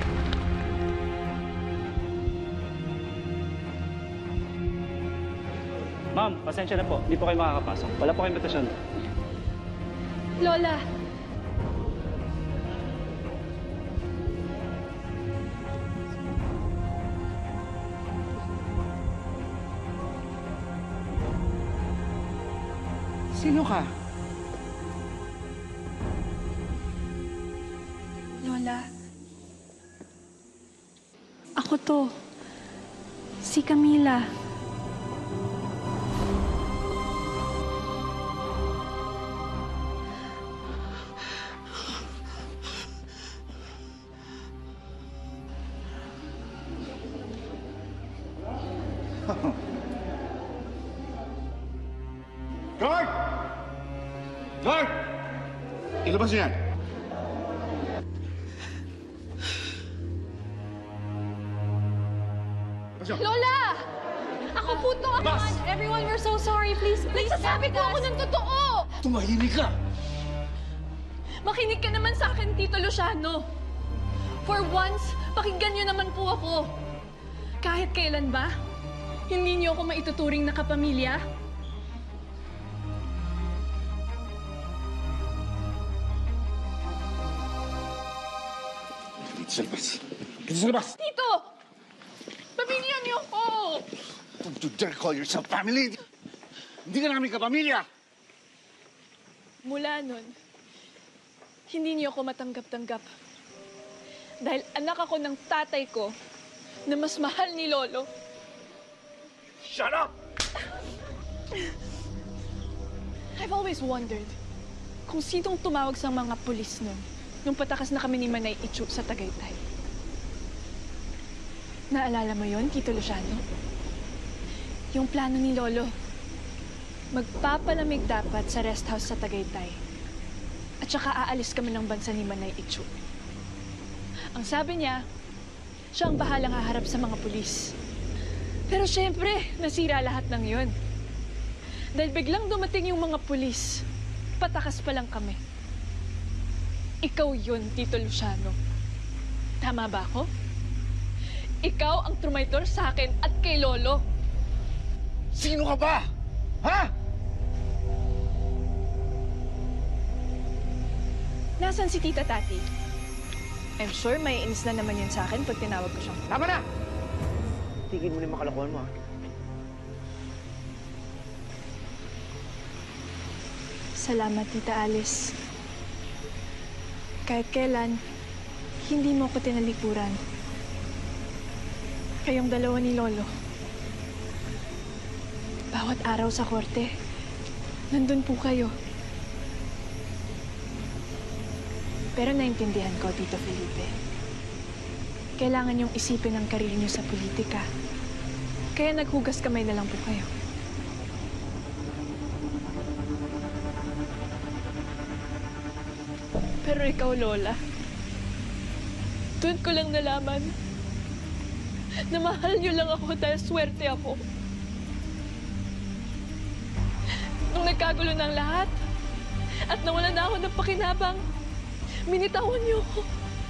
Ma'am, pasensya na po. Hindi po kayo makakapasok. Wala po kayong invitasyon.
Lola!
Sino ka?
Lola. Ako to. Si Camila.
Guard! Guard! Ilabas niyo yan.
Lola! Ako po to! Everyone, we're so sorry. Please, nagsasabi ko ako ng totoo!
Tumahimik ka!
Makinig ka naman sa akin, Tito Luciano. For once, pakinggan niyo naman po ako. Kahit kailan ba, hindi niyo ako maituturing na kapamilya.
Dito sa labas. Dito sa labas!
Tito! Pamilya niyo ako!
Don't you dare call yourself family! Hindi ka namin kapamilya!
Mula nun, hindi niyo ako matanggap-tanggap. Dahil anak ako ng tatay ko na mas mahal ni Lolo.
Shut up!
I've always wondered kung sinong tumawag sa mga pulis nun nung patakas na kami ni Manay Ichu sa Tagaytay. Naalala mo yon, Tito Luciano? Yung plano ni Lolo, magpapalamig dapat sa rest house sa Tagaytay. At saka aalis kami ng bansa ni Manay Ichu. Ang sabi niya, siya ang bahalang haharap sa mga pulis. Pero syempre, nasira lahat ng yon. Dahil biglang dumating yung mga pulis, patakas pa lang kami. Ikaw yun, Tito Luciano. Tama ba ako? Ikaw ang trumaitor sa akin at kay Lolo.
Sino ka ba? Ha?
Nasaan si Tita Tati? I'm sure may inis na naman yun sa akin pag tinawag ko siyang...
Tama na! Tigil mo na yung makalokohan mo, ha?
Salamat, Tita Alice. Kahit kailan, hindi mo ko tinalikuran. Kayong dalawa ni Lolo. Bawat araw sa korte, nandun po kayo. Pero naintindihan ko, Tito Felipe. Kailangan niyong isipin ang karir niyo sa politika. Kaya naghugas kamay na lang po kayo. Pero ikaw, Lola, doon ko lang nalaman na mahal niyo lang ako dahil swerte ako. Nung nagkagulo ng lahat at nawala na ako ng pakinabang, minitawan niyo ako.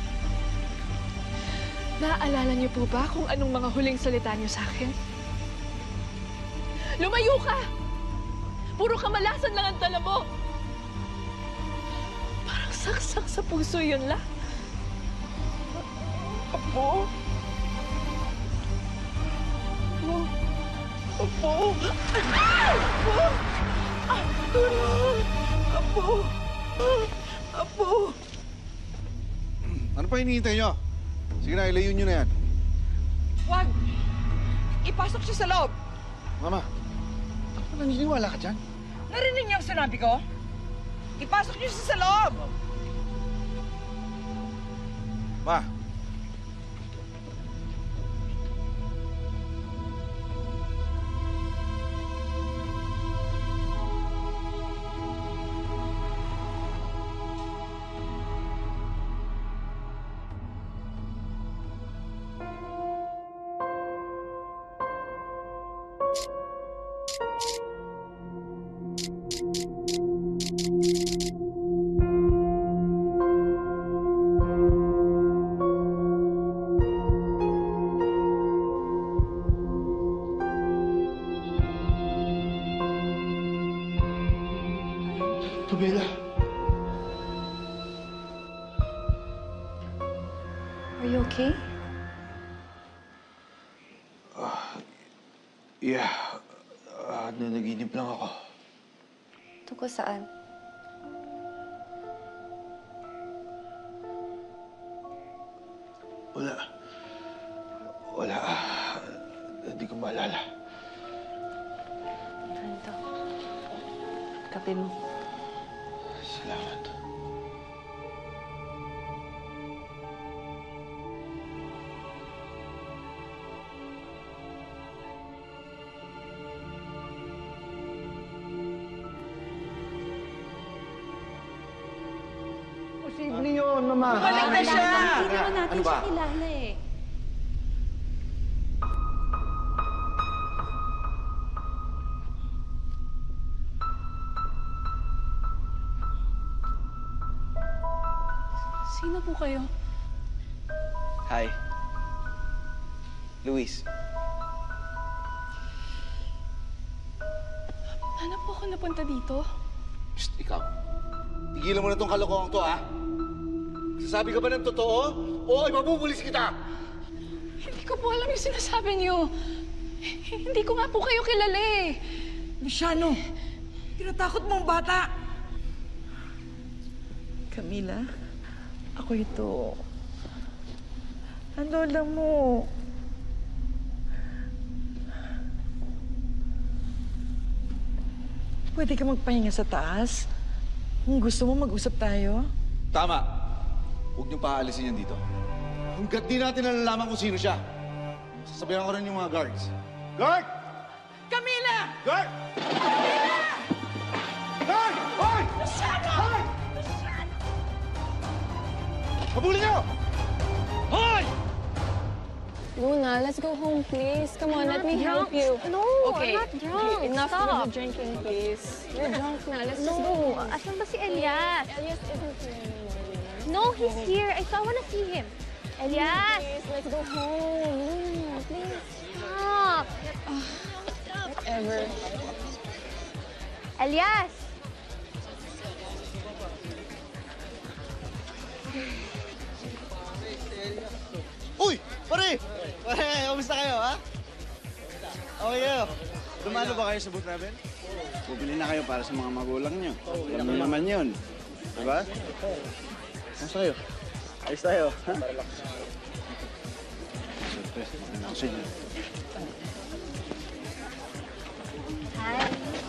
Naaalala niyo po ba kung anong mga huling salita niyo sa akin? Lumayo ka! Puro kamalasan lang ang dala mo! Parang saksak sa puso yun lang. Apo? Apo? Apo? Tulong! Apo! Apo!
Ano pa hinihintay nyo? Sige na, ilayo nyo na yan.
Wag! Ipasok siya sa loob!
Mama, naniniwala ka dyan?
Narinig niyo ang sinabi ko? Ipasok niyo siya sa loob!
Ma,
Are you okay?
Yeah. Nanaginip lang ako.
Tungkol saan?
Wala. Hindi ko maalala.
Ganito. Kape mo.
Salamat.
Posible yun, Mama.
Balik na siya!
Hindi naman natin
Ano ba? Siya kilala eh.
Sino po kayo?
Hi. Luis.
Paano po ako napunta dito?
Shh, ikaw. Tigilan mo na tong kalokohan to, ha? Sasabi ka ba ng totoo? O ipapupulis kita!
Hindi ko po alam yung sinasabi niyo. Hindi ko nga po kayo kilala eh.
Luciano, tinatakot mo ang bata. Camila, ako ito. Ang lola mo. Pwede ka magpahinga sa taas? Kung gusto mo, mag-usap tayo.
Tama. Huwag niyong paalisin yan dito. Hanggat di natin nalalaman kung sino siya. Sasabihan ko rin yung mga guards. Guard!
Camila!
Guard!
Camila!
Guard! Hoy!
Luciano!
Hoy! Habulin niyo! Hoy!
Luna, let's go home, please. Come on, let me help you.
No,
Okay,
I'm not drunk.
enough
Stop.
with the drinking, please. You're drunk na. Let's just go home.
Asan ba si Elias?
Elias isn't here anymore.
No, he's here. I wanna see him. Elias!
Please, let's go home. Luna, please.
Stop!
Whatever.
Elias!
Uy! Pare! Pare, kamusta kayo, ha? Okay kayo. Dumalo ba kayo sa booth namin? Bumili na kayo para sa mga magulang nyo. Alam mo naman yun. Diba? Kamusta kayo? Ayos tayo, ha? Siyempre, maganda ako sa inyo.
Hi.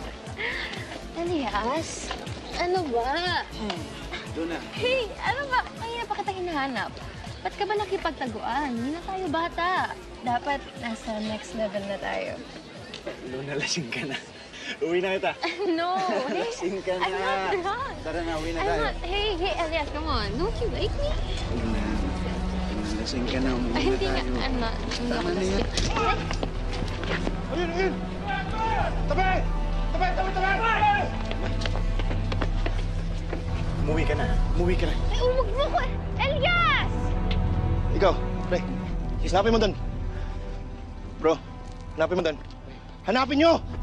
Elias? Ano ba?
Doon na.
Hey, ano ba? Kanina pa kita hinahanap. Ba't ka ba nakipagtaguan? Hindi na tayo bata. Dapat nasa next level na tayo.
Luna, lasing ka na. Uwi na kita.
No. Hey,
Lasing ka na.
I'm not drunk.
Tara na, uwi na
I'm
tayo.
not. Hey, Elias, come on. Don't you like me?
Luna, lasing ka na. Umuwi
Ay,
na
hindi nga.
tayo.
I'm not. Hindi ako
Tama na yan.
Ayun, ayun! Tabi! Tabi, tabi, tabi!
Umuwi ka na. Umuwi ka na.
Ay, umag mo ko. Elias!
Ikaw, pre, hanapin mo doon. Bro, hanapin mo doon. Hanapin nyo!